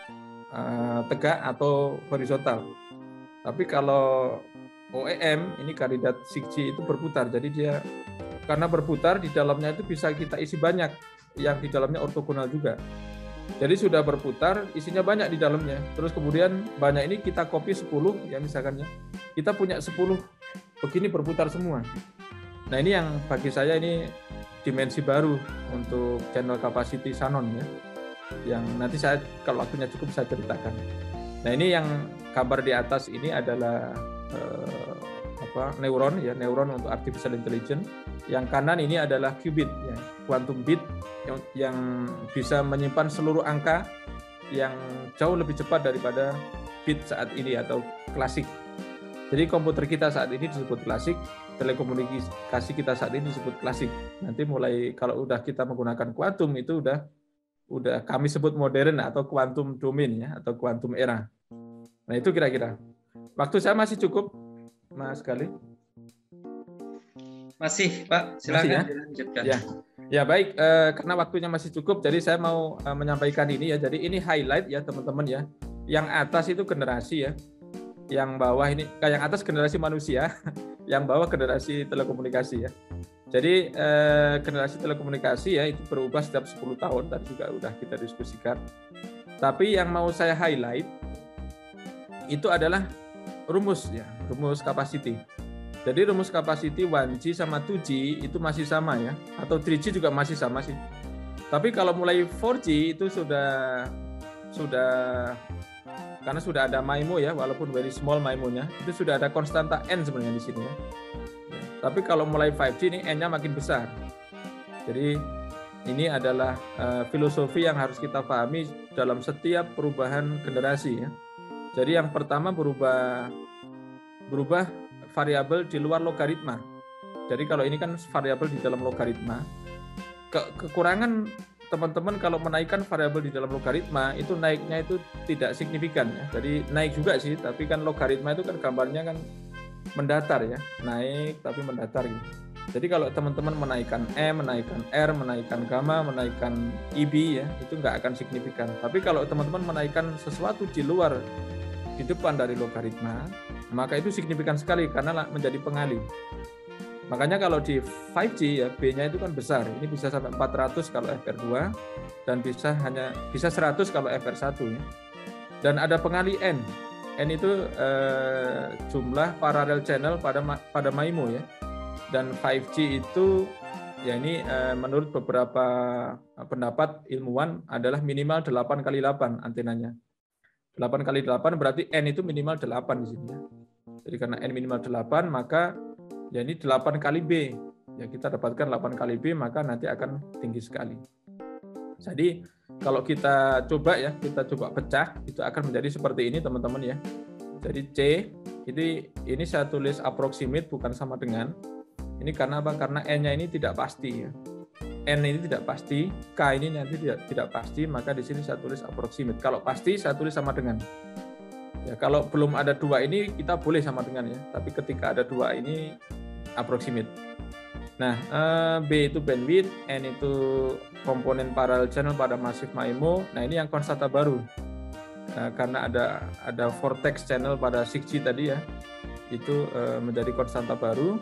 uh, tegak atau horizontal. Tapi kalau O E M ini kandidat enam G itu berputar. Jadi dia karena berputar di dalamnya itu bisa kita isi banyak, yang di dalamnya ortogonal juga. Jadi sudah berputar, isinya banyak di dalamnya. Terus kemudian banyak ini kita copy sepuluh ya misalkan ya. Kita punya sepuluh begini berputar semua. Nah, ini yang bagi saya ini dimensi baru untuk channel capacity Shannon ya, yang nanti saya kalau waktunya cukup saya ceritakan. Nah ini yang gambar di atas ini adalah eh, apa neuron ya, neuron untuk artificial intelligence. Yang kanan ini adalah qubit ya, quantum bit yang, yang bisa menyimpan seluruh angka yang jauh lebih cepat daripada bit saat ini atau klasik. Jadi komputer kita saat ini disebut klasik, telekomunikasi kita saat ini disebut klasik. Nanti mulai kalau udah kita menggunakan kuantum itu udah udah kami sebut modern atau quantum domain ya, atau quantum era. Nah, itu kira-kira. Waktu saya masih cukup, Mas Galih? Masih, Pak. Silakan masih, ya? dilanjutkan. Ya. Ya, baik, eh, karena waktunya masih cukup, jadi saya mau eh, menyampaikan ini ya. Jadi ini highlight ya, teman-teman ya. Yang atas itu generasi ya. Yang bawah ini, yang atas generasi manusia, yang bawah generasi telekomunikasi ya. Jadi eh, generasi telekomunikasi ya itu berubah setiap sepuluh tahun, tadi juga udah kita diskusikan. Tapi yang mau saya highlight itu adalah rumus ya, rumus capacity. Jadi rumus capacity one G sama two G itu masih sama ya, atau three G juga masih sama sih. Tapi kalau mulai four G itu sudah sudah karena sudah ada MIMO ya, walaupun very small MIMO-nya, itu sudah ada konstanta N sebenarnya di sini ya. Tapi kalau mulai five G ini N-nya makin besar. Jadi ini adalah uh, filosofi yang harus kita pahami dalam setiap perubahan generasi ya. Jadi yang pertama berubah berubah variabel di luar logaritma. Jadi kalau ini kan variabel di dalam logaritma. Ke kekurangan teman-teman kalau menaikkan variabel di dalam logaritma itu naiknya itu tidak signifikan ya. Jadi naik juga sih, tapi kan logaritma itu kan gambarnya kan mendatar ya, naik tapi mendatar gitu. Jadi kalau teman-teman menaikkan M, menaikkan R, menaikkan gamma, menaikkan I B ya, itu nggak akan signifikan. Tapi kalau teman-teman menaikkan sesuatu di luar, di depan dari logaritma, maka itu signifikan sekali karena menjadi pengalih. Makanya kalau di five G ya B-nya itu kan besar. Ini bisa sampai empat ratus kalau F R dua dan bisa hanya bisa seratus kalau F R satu ya. Dan ada pengalih N. N itu eh, jumlah parallel channel pada pada MIMO ya. Dan five G itu ya ini eh, menurut beberapa pendapat ilmuwan adalah minimal delapan kali delapan antenanya. delapan kali delapan berarti N itu minimal delapan di sini ya. Jadi karena N minimal delapan maka ya ini delapan kali B. Ya kita dapatkan delapan kali B maka nanti akan tinggi sekali. Jadi kalau kita coba ya, kita coba pecah itu akan menjadi seperti ini teman-teman ya. Jadi C ini ini saya tulis approximate bukan sama dengan. Ini karena apa? Karena N-nya ini tidak pasti ya. N ini tidak pasti, K ini nanti tidak tidak pasti, maka di sini saya tulis approximate. Kalau pasti saya tulis sama dengan. Ya, kalau belum ada dua ini kita boleh sama dengan ya, tapi ketika ada dua ini approximate. Nah, B itu bandwidth, N itu komponen parallel channel pada massive MIMO. Nah, ini yang konstanta baru. Nah, karena ada ada vortex channel pada six G tadi ya, itu menjadi konstanta baru.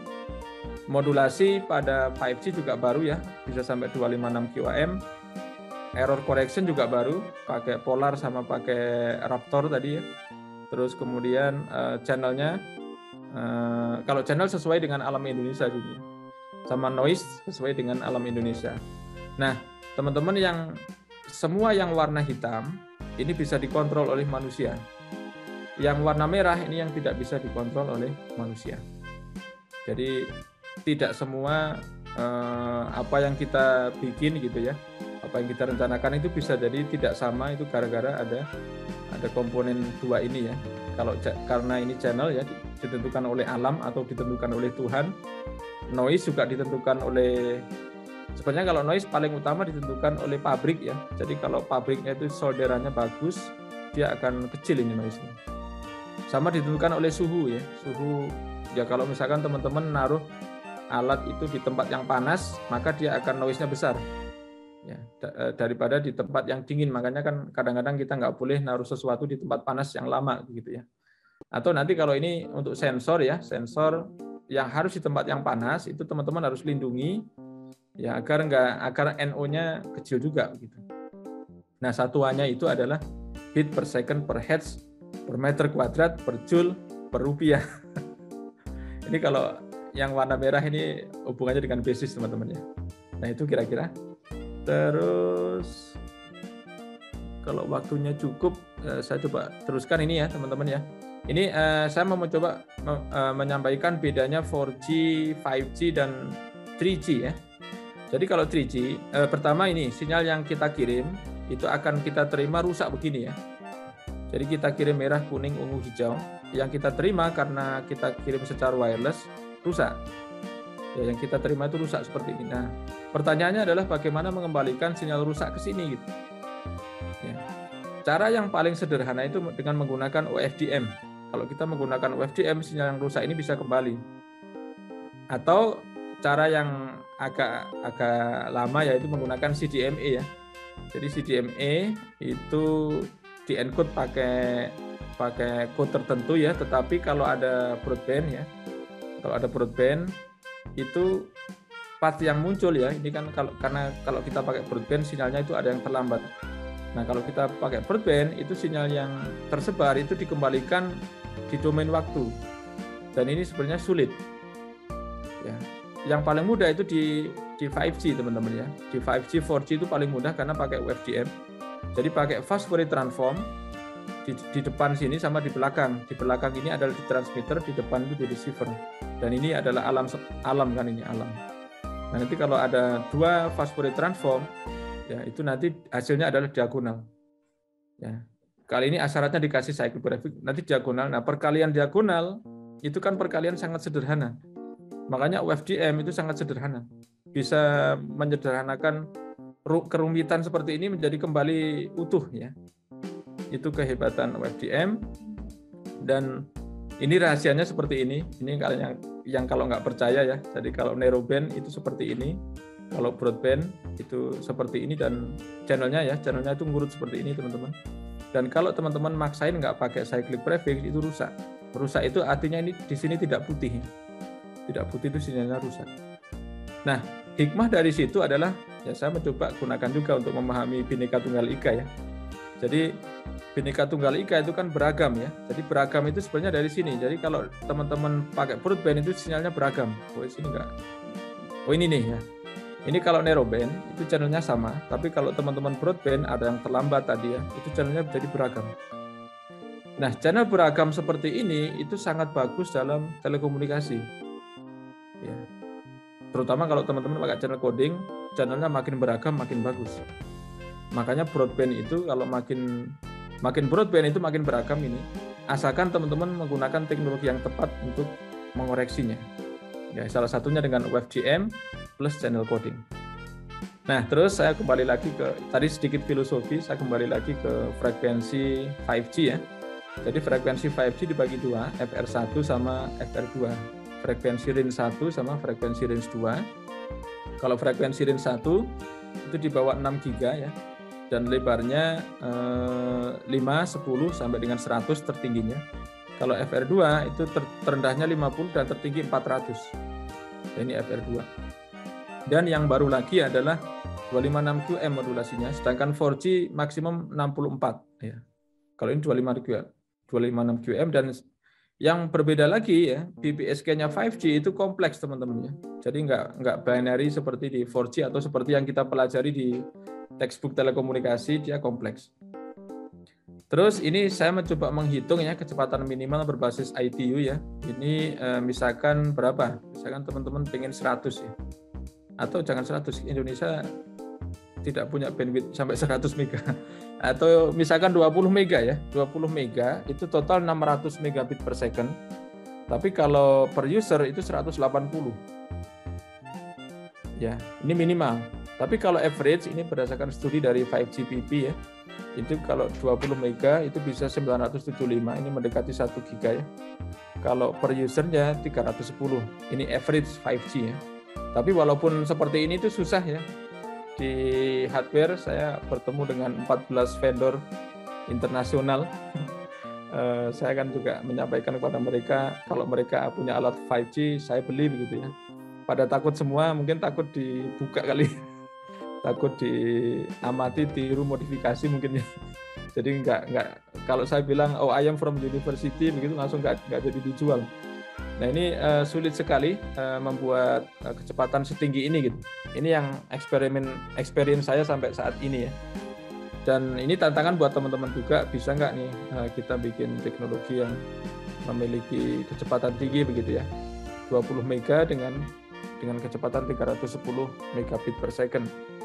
Modulasi pada five G juga baru ya, bisa sampai dua ratus lima puluh enam Q ohm. Error correction juga baru, pakai polar sama pakai Raptor tadi ya. Terus kemudian uh, channelnya, uh, kalau channel sesuai dengan alam Indonesia juga, sama noise sesuai dengan alam Indonesia. Nah, teman-teman yang semua yang warna hitam ini bisa dikontrol oleh manusia. Yang warna merah ini yang tidak bisa dikontrol oleh manusia. Jadi tidak semua eh, apa yang kita bikin gitu ya, apa yang kita rencanakan itu bisa jadi tidak sama, itu gara-gara ada ada komponen dua ini ya. Kalau karena ini channel ya ditentukan oleh alam atau ditentukan oleh Tuhan. Noise juga ditentukan oleh, sebenarnya kalau noise paling utama ditentukan oleh pabrik ya. Jadi kalau pabriknya itu solderannya bagus, dia akan kecil ini noise-nya. Sama ditentukan oleh suhu ya. Suhu ya, kalau misalkan teman-teman naruh alat itu di tempat yang panas, maka dia akan noise-nya besar. Ya, daripada di tempat yang dingin. Makanya kan kadang-kadang kita nggak boleh naruh sesuatu di tempat panas yang lama gitu ya. Atau nanti kalau ini untuk sensor ya, sensor yang harus di tempat yang panas itu teman-teman harus lindungi ya agar nggak agar N O-nya kecil juga gitu. Nah, satuannya itu adalah bit per second per hertz per meter kuadrat per joule per rupiah. Ini kalau yang warna merah ini hubungannya dengan basis teman-teman ya. Nah, itu kira-kira. Terus kalau waktunya cukup, saya coba teruskan ini ya teman-teman ya. Ini uh, saya mau mencoba uh, menyampaikan bedanya four G, five G dan three G ya. Jadi kalau three G, uh, pertama ini sinyal yang kita kirim itu akan kita terima rusak begini ya. Jadi kita kirim merah, kuning, ungu, hijau. Yang kita terima karena kita kirim secara wireless rusak. Ya, yang kita terima itu rusak seperti ini. Nah, pertanyaannya adalah bagaimana mengembalikan sinyal rusak ke sini gitu. Ya. Cara yang paling sederhana itu dengan menggunakan O F D M. Kalau kita menggunakan O F D M, sinyal yang rusak ini bisa kembali. Atau cara yang agak agak lama yaitu menggunakan C D M A ya. Jadi C D M A itu di-encode pakai pakai code tertentu ya, tetapi kalau ada broadband ya, kalau ada broadband itu path yang muncul ya, ini kan kalau karena kalau kita pakai broadband sinyalnya itu ada yang terlambat. Nah, kalau kita pakai broadband itu sinyal yang tersebar itu dikembalikan di domain waktu. Dan ini sebenarnya sulit. Ya. Yang paling mudah itu di di five G teman-teman ya. Di five G, four G itu paling mudah karena pakai O F D M. Jadi pakai fast Fourier transform di, di depan sini sama di belakang. Di belakang ini adalah di transmitter, di depan itu di receiver. Dan ini adalah alam alam kan ini alam. Nah, nanti kalau ada dua fast Fourier transform ya itu nanti hasilnya adalah diagonal. Ya. Kali ini syaratnya dikasih cycle graphic, nanti diagonal. Nah, perkalian diagonal itu kan perkalian sangat sederhana. Makanya O F D M itu sangat sederhana. Bisa menyederhanakan kerumitan seperti ini menjadi kembali utuh ya. Itu kehebatan O F D M. Dan ini rahasianya seperti ini. Ini kalau yang yang kalau nggak percaya ya. Jadi kalau narrowband itu seperti ini. Kalau broadband itu seperti ini dan channelnya ya, channelnya itu ngurut seperti ini teman-teman. Dan kalau teman-teman maksain nggak pakai cyclic prefix itu rusak. Rusak itu artinya ini di sini tidak putih. Tidak putih itu sinyalnya rusak. Nah, hikmah dari situ adalah ya saya mencoba gunakan juga untuk memahami Bhinneka Tunggal Ika ya. Jadi Bhinneka Tunggal Ika itu kan beragam ya. Jadi beragam itu sebenarnya dari sini. Jadi kalau teman-teman pakai broadband itu sinyalnya beragam. Oh, sini enggak. Oh, ini nih ya. Ini kalau narrowband itu channelnya sama, tapi kalau teman-teman broadband ada yang terlambat tadi ya, itu channelnya jadi beragam. Nah, channel beragam seperti ini itu sangat bagus dalam telekomunikasi. Ya. Terutama kalau teman-teman pakai channel coding, channelnya makin beragam makin bagus. Makanya broadband itu kalau makin makin broadband itu makin beragam ini, asalkan teman-teman menggunakan teknologi yang tepat untuk mengoreksinya. Ya, salah satunya dengan O F D M plus channel coding. Nah, terus saya kembali lagi ke tadi sedikit filosofi, saya kembali lagi ke frekuensi five G ya. Jadi frekuensi five G dibagi dua, F R one sama F R two. Frekuensi range one sama frekuensi range two. Kalau frekuensi range one itu di bawah enam giga ya. Dan lebarnya eh, lima, sepuluh sampai dengan seratus tertingginya. Kalau F R two itu ter terendahnya lima puluh dan tertinggi empat ratus. Ini F R two. Dan yang baru lagi adalah dua lima enam Q M modulasinya, sedangkan four G maksimum enam puluh empat ya. Kalau ini dua lima enam Q M dan yang berbeda lagi ya, B P S K-nya five G itu kompleks teman-teman ya. Jadi nggak nggak binary seperti di four G atau seperti yang kita pelajari di textbook telekomunikasi, dia kompleks. Terus ini saya mencoba menghitung ya kecepatan minimal berbasis I T U ya. Ini eh, misalkan berapa? Misalkan teman-teman pengen seratus ya. Atau jangan seratus, Indonesia tidak punya bandwidth sampai seratus mega. Atau misalkan dua puluh mega ya. dua puluh mega itu total enam ratus megabit per second. Tapi kalau per user itu seratus delapan puluh. Ya, ini minimal. Tapi kalau average ini berdasarkan studi dari five G P P ya. Itu kalau dua puluh mega itu bisa sembilan ratus tujuh puluh lima, ini mendekati satu giga ya. Kalau per usernya tiga ratus sepuluh, ini average five G ya. Tapi walaupun seperti ini itu susah ya. Di hardware saya bertemu dengan empat belas vendor internasional. Saya kan juga menyampaikan kepada mereka kalau mereka punya alat five G saya beli begitu ya. Pada takut semua, mungkin takut dibuka kali. Takut diamati, tiru, modifikasi mungkin ya. Jadi enggak enggak kalau saya bilang oh I am from university begitu langsung enggak enggak jadi dijual. Nah, ini uh, sulit sekali uh, membuat uh, kecepatan setinggi ini gitu. Ini yang eksperimen experience saya sampai saat ini ya. Dan ini tantangan buat teman-teman juga, bisa nggak nih kita bikin teknologi yang memiliki kecepatan tinggi begitu ya, dua puluh mega dengan dengan kecepatan tiga ratus sepuluh megabit per second.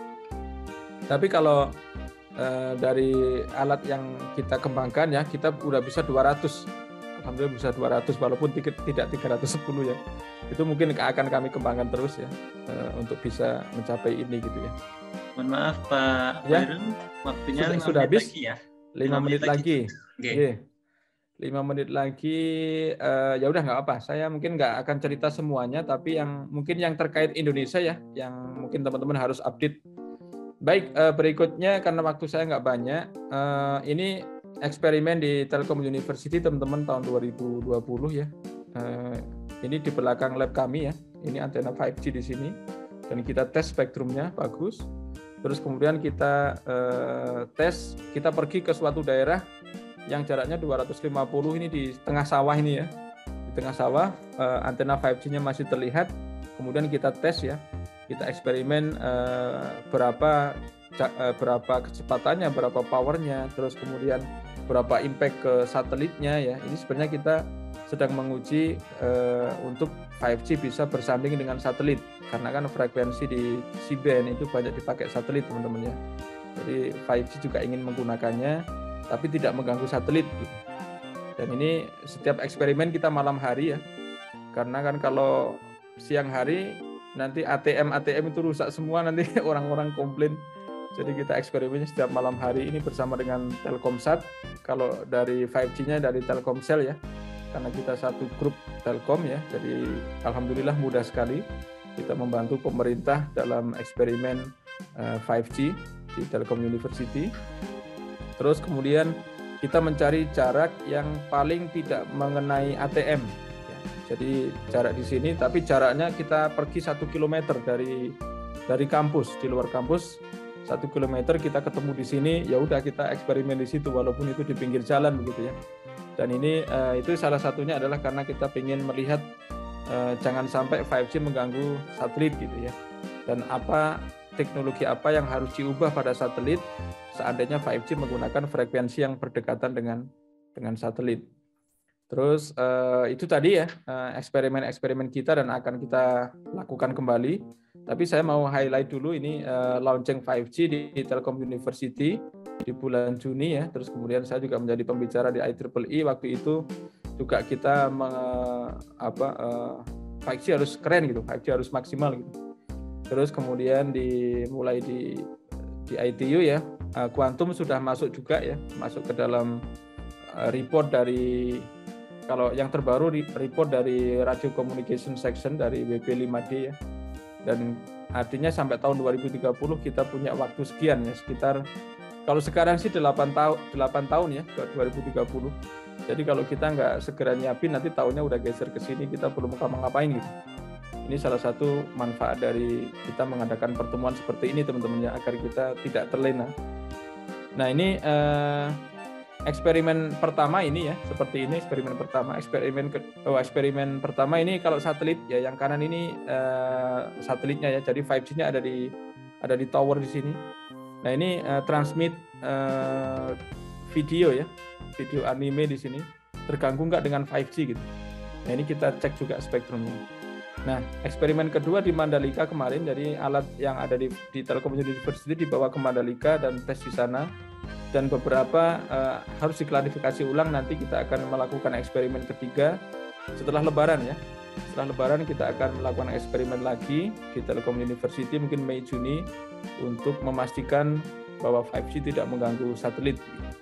Tapi kalau eh, dari alat yang kita kembangkan ya, kita udah bisa dua ratus. Alhamdulillah bisa dua ratus walaupun tidak tiga ratus sepuluh ya. Itu mungkin akan kami kembangkan terus ya eh, untuk bisa mencapai ini gitu ya. Mohon maaf Pak Ya. Khairul, waktunya Sudah- lima sudah menit habis? lagi ya. lima menit lagi. Oke. Oke. lima menit lagi, eh, ya udah nggak apa. Saya mungkin nggak akan cerita semuanya, tapi yang mungkin yang terkait Indonesia ya, yang mungkin teman-teman harus update. Baik, eh, berikutnya karena waktu saya nggak banyak, eh, ini eksperimen di Telkom University teman-teman tahun dua ribu dua puluh ya. Eh, ini di belakang lab kami ya. Ini antena lima G di sini dan kita tes spektrumnya bagus. Terus kemudian kita eh, tes, kita pergi ke suatu daerah yang jaraknya dua ratus lima puluh, ini di tengah sawah ini ya. Di tengah sawah, eh, antena lima G-nya masih terlihat. Kemudian kita tes ya. Kita eksperimen eh, berapa eh, berapa kecepatannya, berapa powernya, terus kemudian berapa impact ke satelitnya ya. Ini sebenarnya kita sedang menguji eh, untuk lima G bisa bersanding dengan satelit, karena kan frekuensi di C-band itu banyak dipakai satelit teman-teman ya. Jadi lima G juga ingin menggunakannya tapi tidak mengganggu satelit gitu. Dan ini setiap eksperimen kita malam hari ya, karena kan kalau siang hari nanti A T M A T M itu rusak semua, nanti orang-orang komplain. Jadi kita eksperimennya setiap malam hari ini bersama dengan Telkomsat. Kalau dari lima G-nya dari Telkomsel ya, karena kita satu grup Telkom ya. Jadi alhamdulillah mudah sekali kita membantu pemerintah dalam eksperimen uh, lima G di Telkom University. Terus kemudian kita mencari jarak yang paling tidak mengenai A T M. Ya, jadi jarak di sini, tapi jaraknya kita pergi satu kilometer dari dari kampus, di luar kampus satu kilometer kita ketemu di sini. Ya udah kita eksperimen di situ, walaupun itu di pinggir jalan begitu ya. Dan ini uh, itu salah satunya adalah karena kita ingin melihat uh, jangan sampai lima G mengganggu satelit gitu ya. Dan apa teknologi apa yang harus diubah pada satelit seandainya lima G menggunakan frekuensi yang berdekatan dengan dengan satelit. Terus eh, itu tadi ya eh, eksperimen-eksperimen kita dan akan kita lakukan kembali. Tapi saya mau highlight dulu ini eh, launching lima G di, di Telkom University di bulan Juni ya. Terus kemudian saya juga menjadi pembicara di I triple E waktu itu juga kita me, apa eh, lima G harus keren gitu, lima G harus maksimal gitu. Terus kemudian dimulai di di I T U ya, kuantum sudah masuk juga ya, masuk ke dalam report dari, kalau yang terbaru report dari Radio Communication Section dari W P lima D ya. Dan artinya sampai tahun dua ribu tiga puluh kita punya waktu sekian ya, sekitar kalau sekarang sih delapan tahun delapan tahun ya ke dua ribu tiga puluh. Jadi kalau kita nggak segera nyiapin nanti tahunnya udah geser ke sini, kita belum ngapa-ngapain gitu. Ini salah satu manfaat dari kita mengadakan pertemuan seperti ini teman-teman ya, agar kita tidak terlena. Nah ini eh, eksperimen pertama ini ya, seperti ini eksperimen pertama. Eksperimen ke, oh, eksperimen pertama ini kalau satelit ya, yang kanan ini eh, satelitnya ya, jadi lima G-nya ada di ada di tower di sini. Nah ini eh, transmit eh, video ya, video anime di sini, terganggu nggak dengan lima G gitu. Nah ini kita cek juga spektrumnya. Nah, eksperimen kedua di Mandalika kemarin, jadi alat yang ada di, di Telkom University dibawa ke Mandalika dan tes di sana. Dan beberapa uh, harus diklarifikasi ulang, nanti kita akan melakukan eksperimen ketiga setelah Lebaran ya. Setelah Lebaran kita akan melakukan eksperimen lagi di Telkom University, mungkin Mei Juni, untuk memastikan bahwa lima G tidak mengganggu satelit.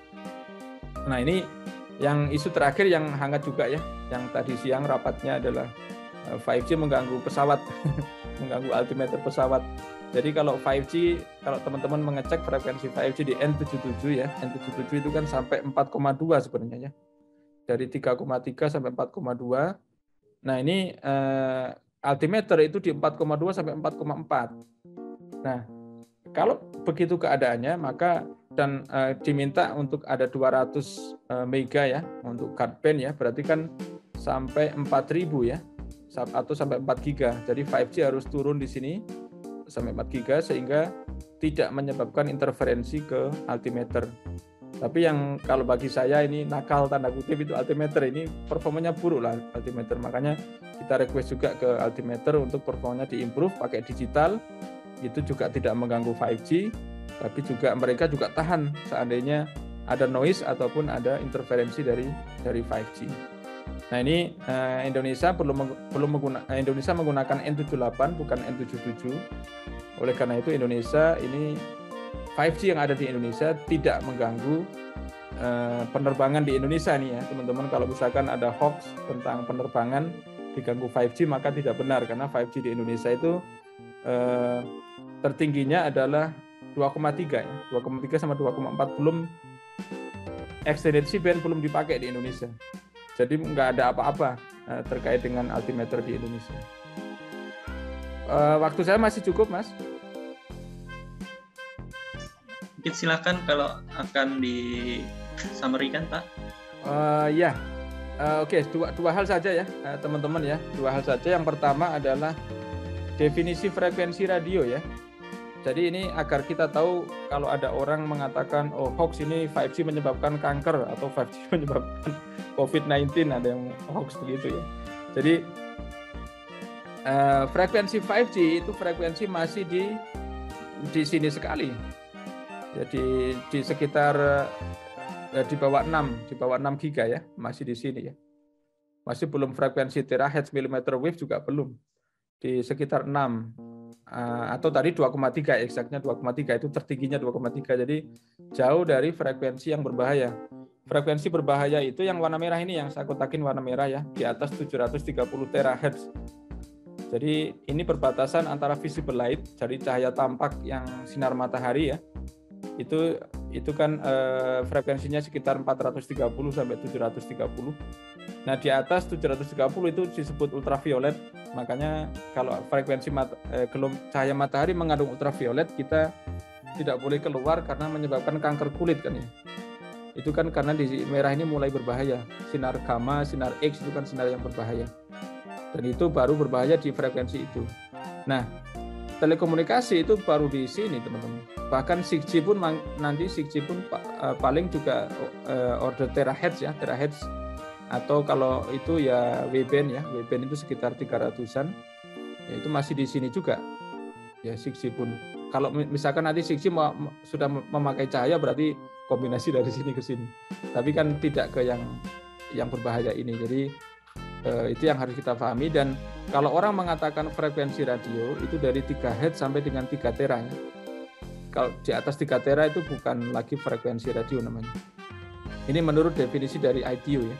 Nah ini yang isu terakhir yang hangat juga ya, yang tadi siang rapatnya adalah lima G mengganggu pesawat, mengganggu altimeter pesawat. Jadi kalau lima G, kalau teman-teman mengecek frekuensi lima G di N tujuh puluh tujuh ya, N tujuh puluh tujuh itu kan sampai empat koma dua sebenarnya ya. Dari tiga koma tiga sampai empat koma dua. Nah ini eh, altimeter itu di empat koma dua sampai empat koma empat. Nah kalau begitu keadaannya, maka dan eh, diminta untuk ada dua ratus eh, mega ya untuk guard band ya, berarti kan sampai empat ribu ya, atau sampai empat giga. Jadi lima G harus turun di sini sampai empat giga sehingga tidak menyebabkan interferensi ke altimeter. Tapi yang kalau bagi saya ini nakal tanda kutip itu altimeter ini performanya buruk lah altimeter. Makanya kita request juga ke altimeter untuk performanya diimprove pakai digital. Itu juga tidak mengganggu lima G, tapi juga mereka juga tahan seandainya ada noise ataupun ada interferensi dari dari lima G. Nah ini eh, Indonesia belum belum menggunakan Indonesia menggunakan N tujuh puluh delapan bukan N tujuh puluh tujuh. Oleh karena itu Indonesia ini lima G yang ada di Indonesia tidak mengganggu eh, penerbangan di Indonesia nih ya teman-teman. Kalau misalkan ada hoax tentang penerbangan diganggu lima G maka tidak benar, karena lima G di Indonesia itu eh, tertingginya adalah dua koma tiga ya, dua koma tiga sama dua koma empat, belum extended C-band belum dipakai di Indonesia. Jadi nggak ada apa-apa uh, terkait dengan altimeter di Indonesia. Uh, waktu saya masih cukup, Mas. Mungkin silakan kalau akan di summary-kan, Pak. Uh, ya, uh, oke okay. dua dua hal saja ya, uh, teman-teman ya. Dua hal saja. Yang pertama adalah definisi frekuensi radio ya. Jadi ini agar kita tahu kalau ada orang mengatakan oh hoax ini lima G menyebabkan kanker atau lima G menyebabkan covid sembilan belas, ada yang hoax begitu ya. Jadi uh, frekuensi lima G itu frekuensi masih di di sini sekali. Jadi di sekitar uh, di bawah enam, di bawah enam giga ya, masih di sini ya. Masih belum frekuensi terahertz, millimeter wave juga belum. Di sekitar enam. Uh, atau tadi dua koma tiga, eksaknya dua koma tiga, itu tertingginya dua koma tiga, jadi jauh dari frekuensi yang berbahaya. Frekuensi berbahaya itu yang warna merah ini, yang saya kotakin warna merah ya, di atas tujuh ratus tiga puluh terahertz. Jadi ini perbatasan antara visible light, jadi cahaya tampak yang sinar matahari ya, itu itu kan uh, frekuensinya sekitar empat ratus tiga puluh sampai tujuh ratus tiga puluh. Nah di atas tujuh ratus tiga puluh itu disebut ultraviolet. Makanya kalau frekuensi mat, eh, gelom, cahaya matahari mengandung ultraviolet, kita tidak boleh keluar karena menyebabkan kanker kulit kan ya. Itu kan karena di merah ini mulai berbahaya. Sinar gamma, sinar X itu kan sinar yang berbahaya. Dan itu baru berbahaya di frekuensi itu. Nah, telekomunikasi itu baru di sini teman-teman. Bahkan enam G pun nanti enam G pun uh, paling juga uh, order terahertz ya, terahertz. Atau kalau itu ya W-band ya, W-band itu sekitar tiga ratusan, ya itu masih di sini juga, ya enam G pun. Kalau misalkan nanti enam G mau, sudah memakai cahaya berarti kombinasi dari sini ke sini. Tapi kan tidak ke yang yang berbahaya ini. Jadi eh, itu yang harus kita pahami. Dan kalau orang mengatakan frekuensi radio itu dari tiga hertz sampai dengan tiga tera ya. Kalau di atas tiga tera itu bukan lagi frekuensi radio namanya. Ini menurut definisi dari I T U ya.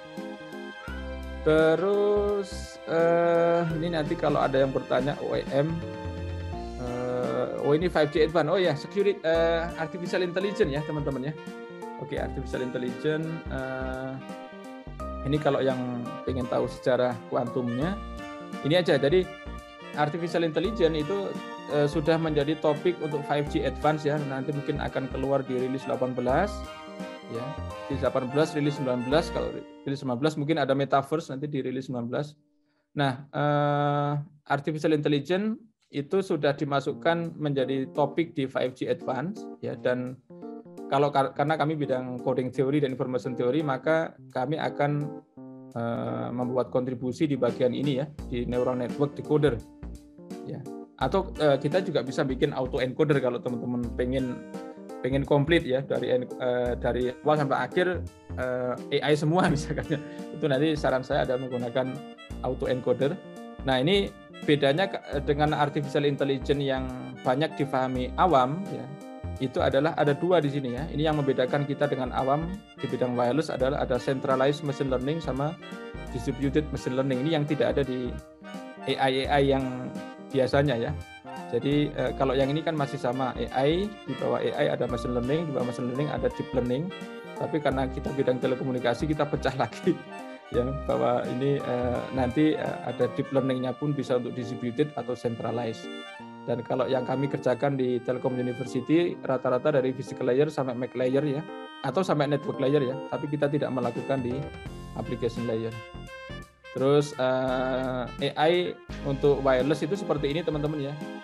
Terus uh, ini nanti kalau ada yang bertanya O E M, uh, oh ini lima G Advanced, oh ya security, uh, artificial intelligence ya teman-teman ya. Oke, okay, artificial intelligence. Uh, ini kalau yang pengen tahu secara kuantumnya, ini aja. Jadi artificial intelligence itu uh, sudah menjadi topik untuk lima G Advanced ya. Nanti mungkin akan keluar di rilis delapan belas. Ya, di delapan belas, rilis sembilan belas, kalau rilis sembilan belas mungkin ada metaverse nanti di rilis sembilan belas. Nah, eh, artificial intelligence itu sudah dimasukkan menjadi topik di lima G Advanced ya, dan kalau karena kami bidang coding theory dan information theory, maka kami akan eh, membuat kontribusi di bagian ini ya, di neural network decoder. Ya. Atau eh, kita juga bisa bikin auto encoder kalau teman-teman pengen pengen komplit ya dari uh, dari awal sampai akhir uh, A I semua misalkan. Itu nanti saran saya ada menggunakan auto encoder. Nah, ini bedanya dengan artificial intelligence yang banyak difahami awam ya. Itu adalah ada dua di sini ya. Ini yang membedakan kita dengan awam di bidang wireless adalah ada centralized machine learning sama distributed machine learning. Ini yang tidak ada di A I A I yang biasanya ya. Jadi eh, kalau yang ini kan masih sama A I, di bawah A I ada machine learning, di bawah machine learning ada deep learning. Tapi karena kita bidang telekomunikasi kita pecah lagi ya, bahwa ini eh, nanti eh, ada deep learning-nya pun bisa untuk distributed atau centralized. Dan kalau yang kami kerjakan di Telkom University rata-rata dari physical layer sampai Mac layer ya, atau sampai network layer ya, tapi kita tidak melakukan di application layer. Terus uh, A I untuk wireless itu seperti ini teman-teman ya.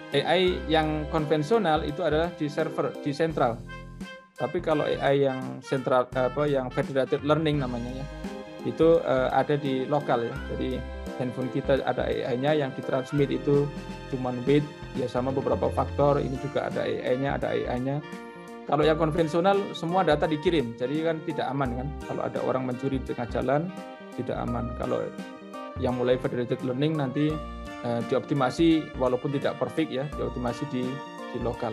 A I yang konvensional itu adalah di server, di sentral. Tapi kalau A I yang sentral apa yang federated learning namanya ya, itu uh, ada di lokal ya. Jadi handphone kita ada A I-nya yang ditransmit itu cuman weight ya sama beberapa faktor. Ini juga ada A I-nya, ada A I-nya. Kalau yang konvensional semua data dikirim, jadi kan tidak aman kan. Kalau ada orang mencuri di tengah jalan tidak aman. Kalau yang mulai federated learning nanti uh, dioptimasi walaupun tidak perfect ya, dioptimasi di di lokal.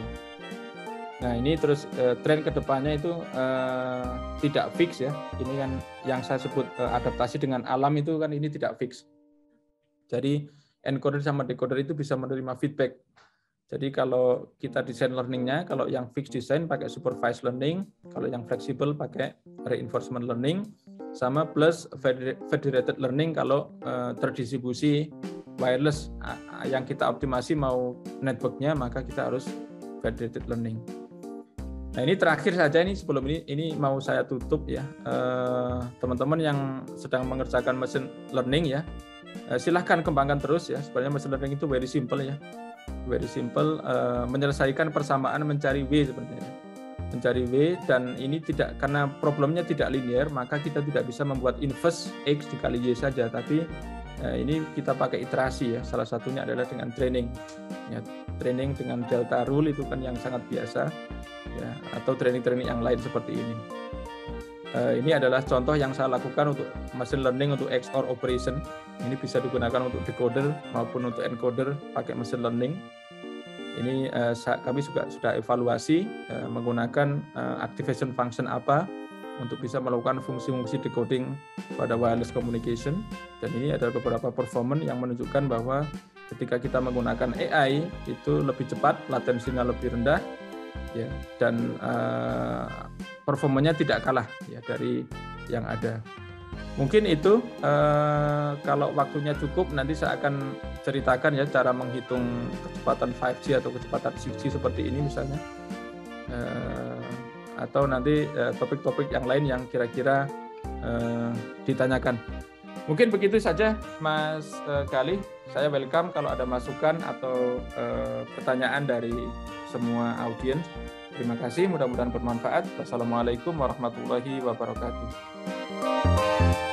Nah ini terus uh, tren kedepannya itu uh, tidak fix ya. Ini kan yang saya sebut uh, adaptasi dengan alam itu kan ini tidak fix. Jadi encoder sama decoder itu bisa menerima feedback. Jadi kalau kita desain learningnya, kalau yang fixed design pakai supervised learning, kalau yang fleksibel pakai reinforcement learning, sama plus federated learning kalau uh, terdistribusi wireless. Uh, yang kita optimasi mau networknya maka kita harus federated learning. Nah ini terakhir saja ini sebelum ini ini mau saya tutup ya, teman-teman uh, yang sedang mengerjakan machine learning ya, uh, silahkan kembangkan terus ya. Sebenarnya machine learning itu very simple ya, very simple, uh, menyelesaikan persamaan mencari W sebenarnya, mencari W dan ini tidak karena problemnya tidak linear maka kita tidak bisa membuat inverse X dikali Y saja, tapi uh, ini kita pakai iterasi ya. Salah satunya adalah dengan training ya, training dengan delta rule itu kan yang sangat biasa. Ya, atau training-training yang lain seperti ini. Uh, ini adalah contoh yang saya lakukan untuk machine learning untuk X O R operation. Ini bisa digunakan untuk decoder maupun untuk encoder pakai machine learning. Ini uh, kami juga sudah evaluasi uh, menggunakan uh, activation function apa untuk bisa melakukan fungsi-fungsi decoding pada wireless communication. Dan ini adalah beberapa performance yang menunjukkan bahwa ketika kita menggunakan A I itu lebih cepat, latensinya lebih rendah. Ya, dan uh, performanya tidak kalah ya dari yang ada. Mungkin itu uh, kalau waktunya cukup nanti saya akan ceritakan ya cara menghitung kecepatan lima G atau kecepatan enam G seperti ini misalnya, uh, atau nanti uh, topik-topik yang lain yang kira-kira uh, ditanyakan. Mungkin begitu saja Mas uh, Galih. Saya welcome kalau ada masukan atau uh, pertanyaan dari semua audiens. Terima kasih, mudah-mudahan bermanfaat. Wassalamualaikum warahmatullahi wabarakatuh.